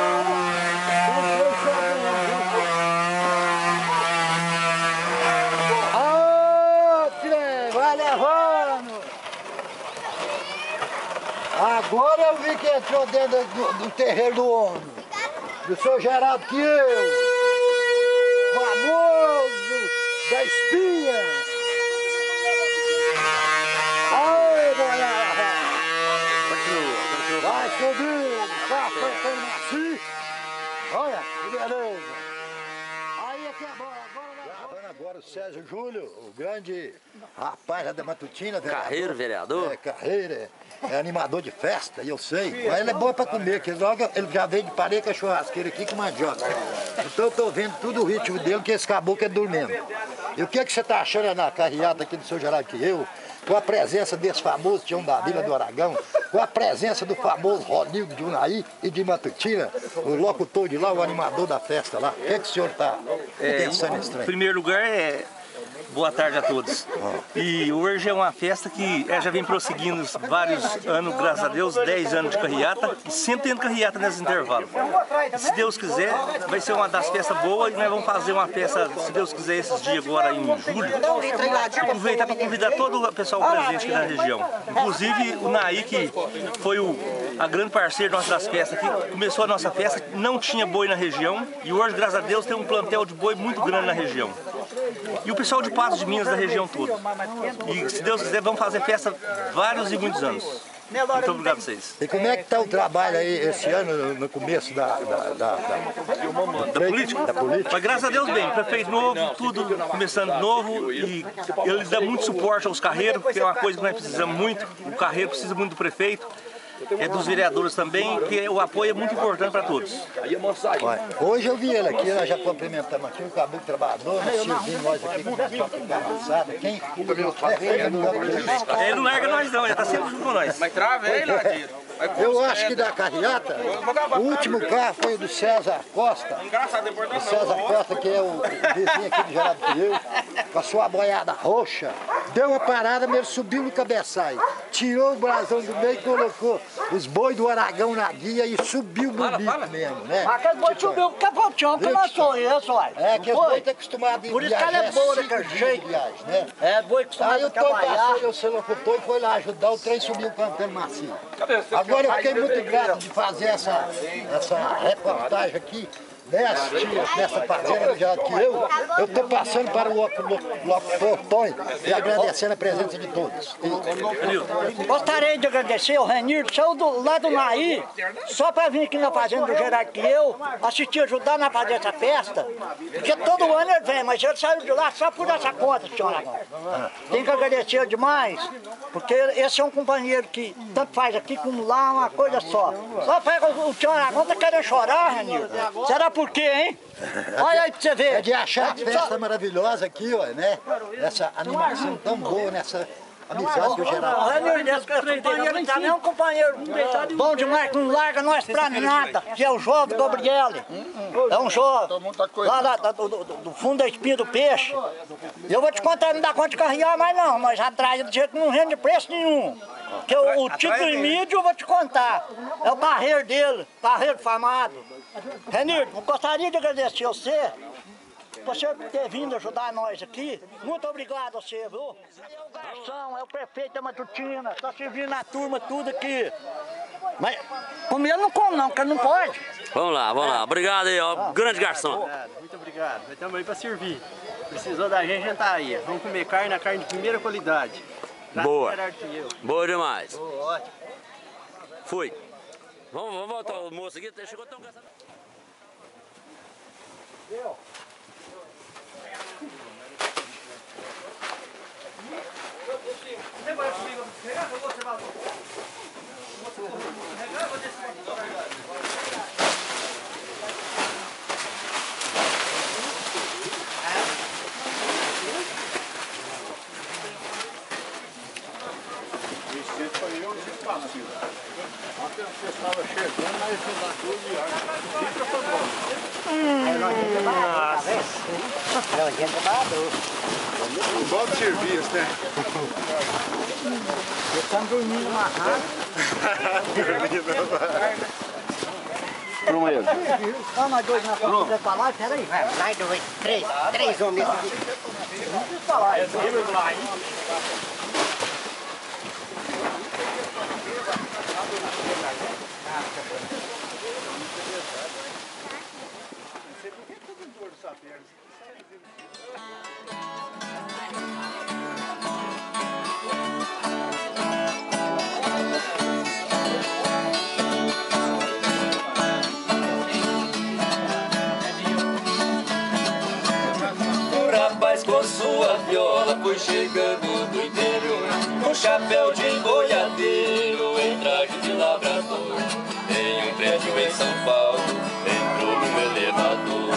Vai levando! Agora eu vi que entrou dentro do, do terreiro do homem, do seu Geraldo que eu, famoso da espinha. Ai, boiada! Vai subindo, vai apertando macio. Olha, que beleza! Aí é que é bom, agora vai. Agora o Sérgio Júlio, o grande rapaz da Matutina, vereador. Carreiro, vereador? É, Carreiro, é, é animador de festa, eu sei. Mas ele é bom pra comer, que logo ele já veio de parede com a churrasqueira aqui com mandioca. Então eu tô vendo tudo o ritmo dele, que esse caboclo é dormindo. E o que, que você tá achando na carreata aqui do seu Geraldo que eu? Com a presença desse famoso Tião da Vila do Aragão, com a presença do famoso Ronildo de Unaí e de Matutina, o locutor de lá, o animador da festa lá. O que, que o senhor está pensando nesse trem? Em primeiro lugar, é boa tarde a todos. E hoje é uma festa que é, já vem prosseguindo vários anos, graças a Deus, dez anos de carreata, e sempre tendo carreata nesse intervalo. E, se Deus quiser, vai ser uma das festas boas e nós vamos fazer uma festa, se Deus quiser, esses dias agora em julho. E aproveitar para convidar todo o pessoal presente aqui na região. Inclusive o Naí, que foi o, a grande parceira nossa das festas aqui, começou a nossa festa, não tinha boi na região, e hoje, graças a Deus, tem um plantel de boi muito grande na região. E o pessoal de Patos de Minas da região toda. E se Deus quiser, vamos fazer festa vários e muitos anos. Muito obrigado a vocês. E como é que está o trabalho aí esse ano, no começo da, da, da, da, da política? Da política? Mas graças a Deus bem, prefeito novo, tudo começando novo, e eles dão muito suporte aos carreiros, porque é uma coisa que nós precisamos muito, o carreiro precisa muito do prefeito. É dos vereadores também, que o apoio é muito importante para todos. Hoje eu vi ele aqui, nós já cumprimentamos aqui, o Caboclo Trabalhador, nós servimos nós aqui com a choca carraçada. Quem? Ele não larga nós não, ele está sempre junto com nós. Mas trava ele, Ladinho. Eu acho que da carreata, o último carro foi o do César Costa. O César Costa, que é o vizinho aqui do Geraldo que eu, com a sua boiada roxa. Deu uma parada, mas ele subiu no cabeçalho, tirou o brasão do meio e colocou os bois do Aragão na guia e subiu bonito mesmo, né? Aquele boi subiu com o capotinho, que não sou isso, uai. É, que os boi estão acostumados a por isso que ela é boa daquele jeito. Né? É, boi acostumado Aí o Tom passou, o seu locutor, e foi lá ajudar, o trem subiu cantando macio. Agora eu fiquei muito grato de fazer essa, essa reportagem aqui, nessa, nessa fazenda do Geraldo que eu, eu estou passando para o locutor Tonho e agradecendo a presença de todos. E... Gostaria de agradecer o Renildo, saiu do, lá do Naí, só para vir aqui na fazenda do Geraldo que eu, assistir, ajudar na fazer essa festa, porque todo ano ele vem, mas ele saiu de lá só por essa conta, senhor Aragão. Tem que agradecer demais, porque esse é um companheiro que tanto faz aqui como lá, uma coisa só. Só pega o, o senhor Aragão, tá querendo chorar, Renildo? Será por quê, hein? Olha aí pra você ver. É de achar a festa maravilhosa aqui, ó, né? Essa animação tão boa, nessa amizade que o Geraldo... O Renildo, esse companheiro também é um companheiro bom demais, que não larga nós pra nada, que é o jovem Gabriele. É um jovem, lá, lá do, do, do fundo da espinha do peixe. Eu vou te contar, não dá conta de carregar mais não, nós atrás do jeito que não rende preço nenhum. Que o, o tipo de mídia eu vou te contar, é o carreiro dele, carreiro famado. Renildo, gostaria de agradecer a você, por você ter vindo ajudar nós aqui. Muito obrigado a você, viu? É o garçom, é o prefeito da Matutina, está servindo a turma tudo aqui. Mas comer não come não, porque não pode. Vamos lá, vamos lá. Obrigado aí, ó, grande garçom. Muito obrigado, nós estamos aí para servir. Precisou da gente, a gente tá aí. Vamos comer carne, a carne de primeira qualidade. Boa. Boa demais. Boa, ótimo. Fui. Vamos, vamos voltar o moço aqui. Chegou tão cansado. Deu. Você vai comigo? Ou você vai? Você vai? Ontem você estava chegando, mas você dá tudo e acha que fica pra bom. Um bom de serviço, né? Eu estamos dormindo na rádio. Pronto aí. Vamos nós dois na frente pra lá, peraí. Vai, dois, três, três homens aqui. Vamos pra lá. Com sua viola foi chegando do interior, com chapéu de boiadeiro, em traje de lavrador. Em um prédio em São Paulo, entrou no elevador.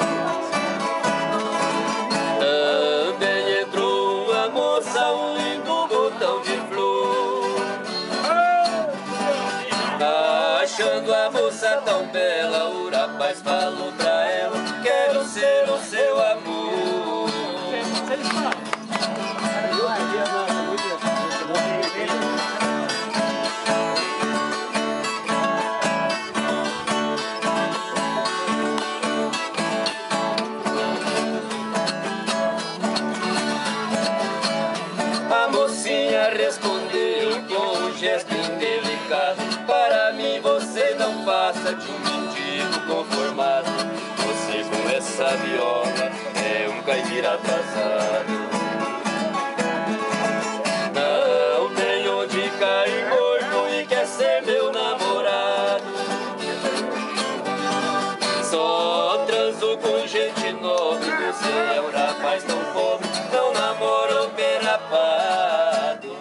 Também entrou uma moça, um lindo botão de flor. Achando a moça tão bela, o rapaz falou pra ela: quero ser o seu amor. A mocinha respondeu com um gesto indelicado: para mim você não passa de um mendigo conformado. Você com essa viola é um caipira atrasado. Não tem onde cair morto e quer ser meu namorado. Só transo com gente nobre, você é um rapaz tão pobre, não namora o perapado.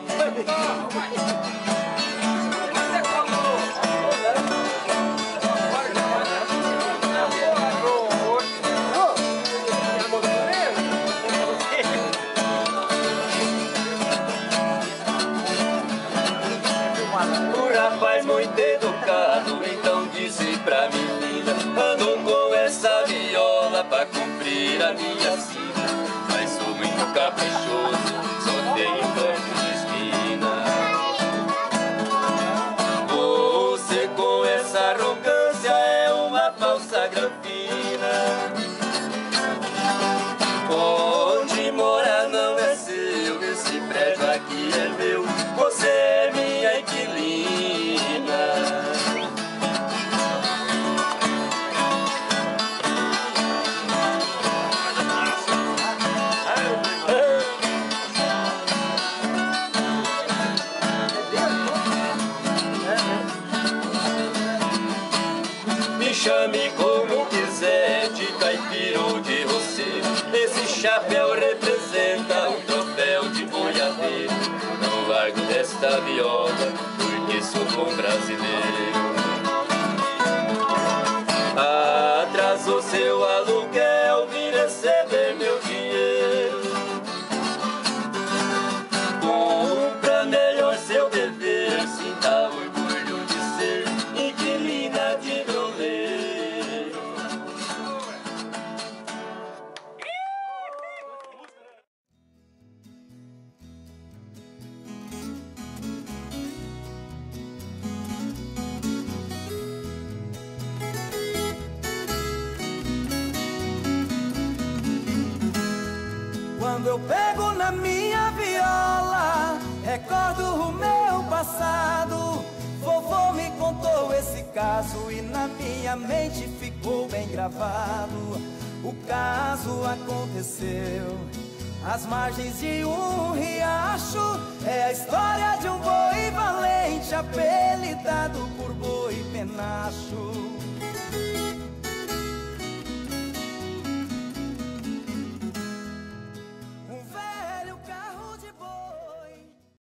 Muito educado, então disse pra menina: ando com essa viola pra cumprir a minha sina, mas sou muito caprichoso, só tenho canto de esquina. Você com essa arrogância é uma falsa granfina. Onde mora não é seu, esse prédio aqui é meu, você é minha inquilina. Me chame como quiser, de caipira ou de roceiro, esse chapéu representa um troféu de boiadeiro. Não largo desta viola, porque sou bom brasileiro. Atrasou seu aluguel, vim receber meu dinheiro. Cumpra melhor seu dever, sinta orgulho de ser inquilina de violeiro. Quando eu pego na minha viola, recordo o meu passado. Vovô me contou esse caso e na minha mente ficou bem gravado. O caso aconteceu às margens de um riacho. É a história de um boi valente, apelidado por Boi Penacho.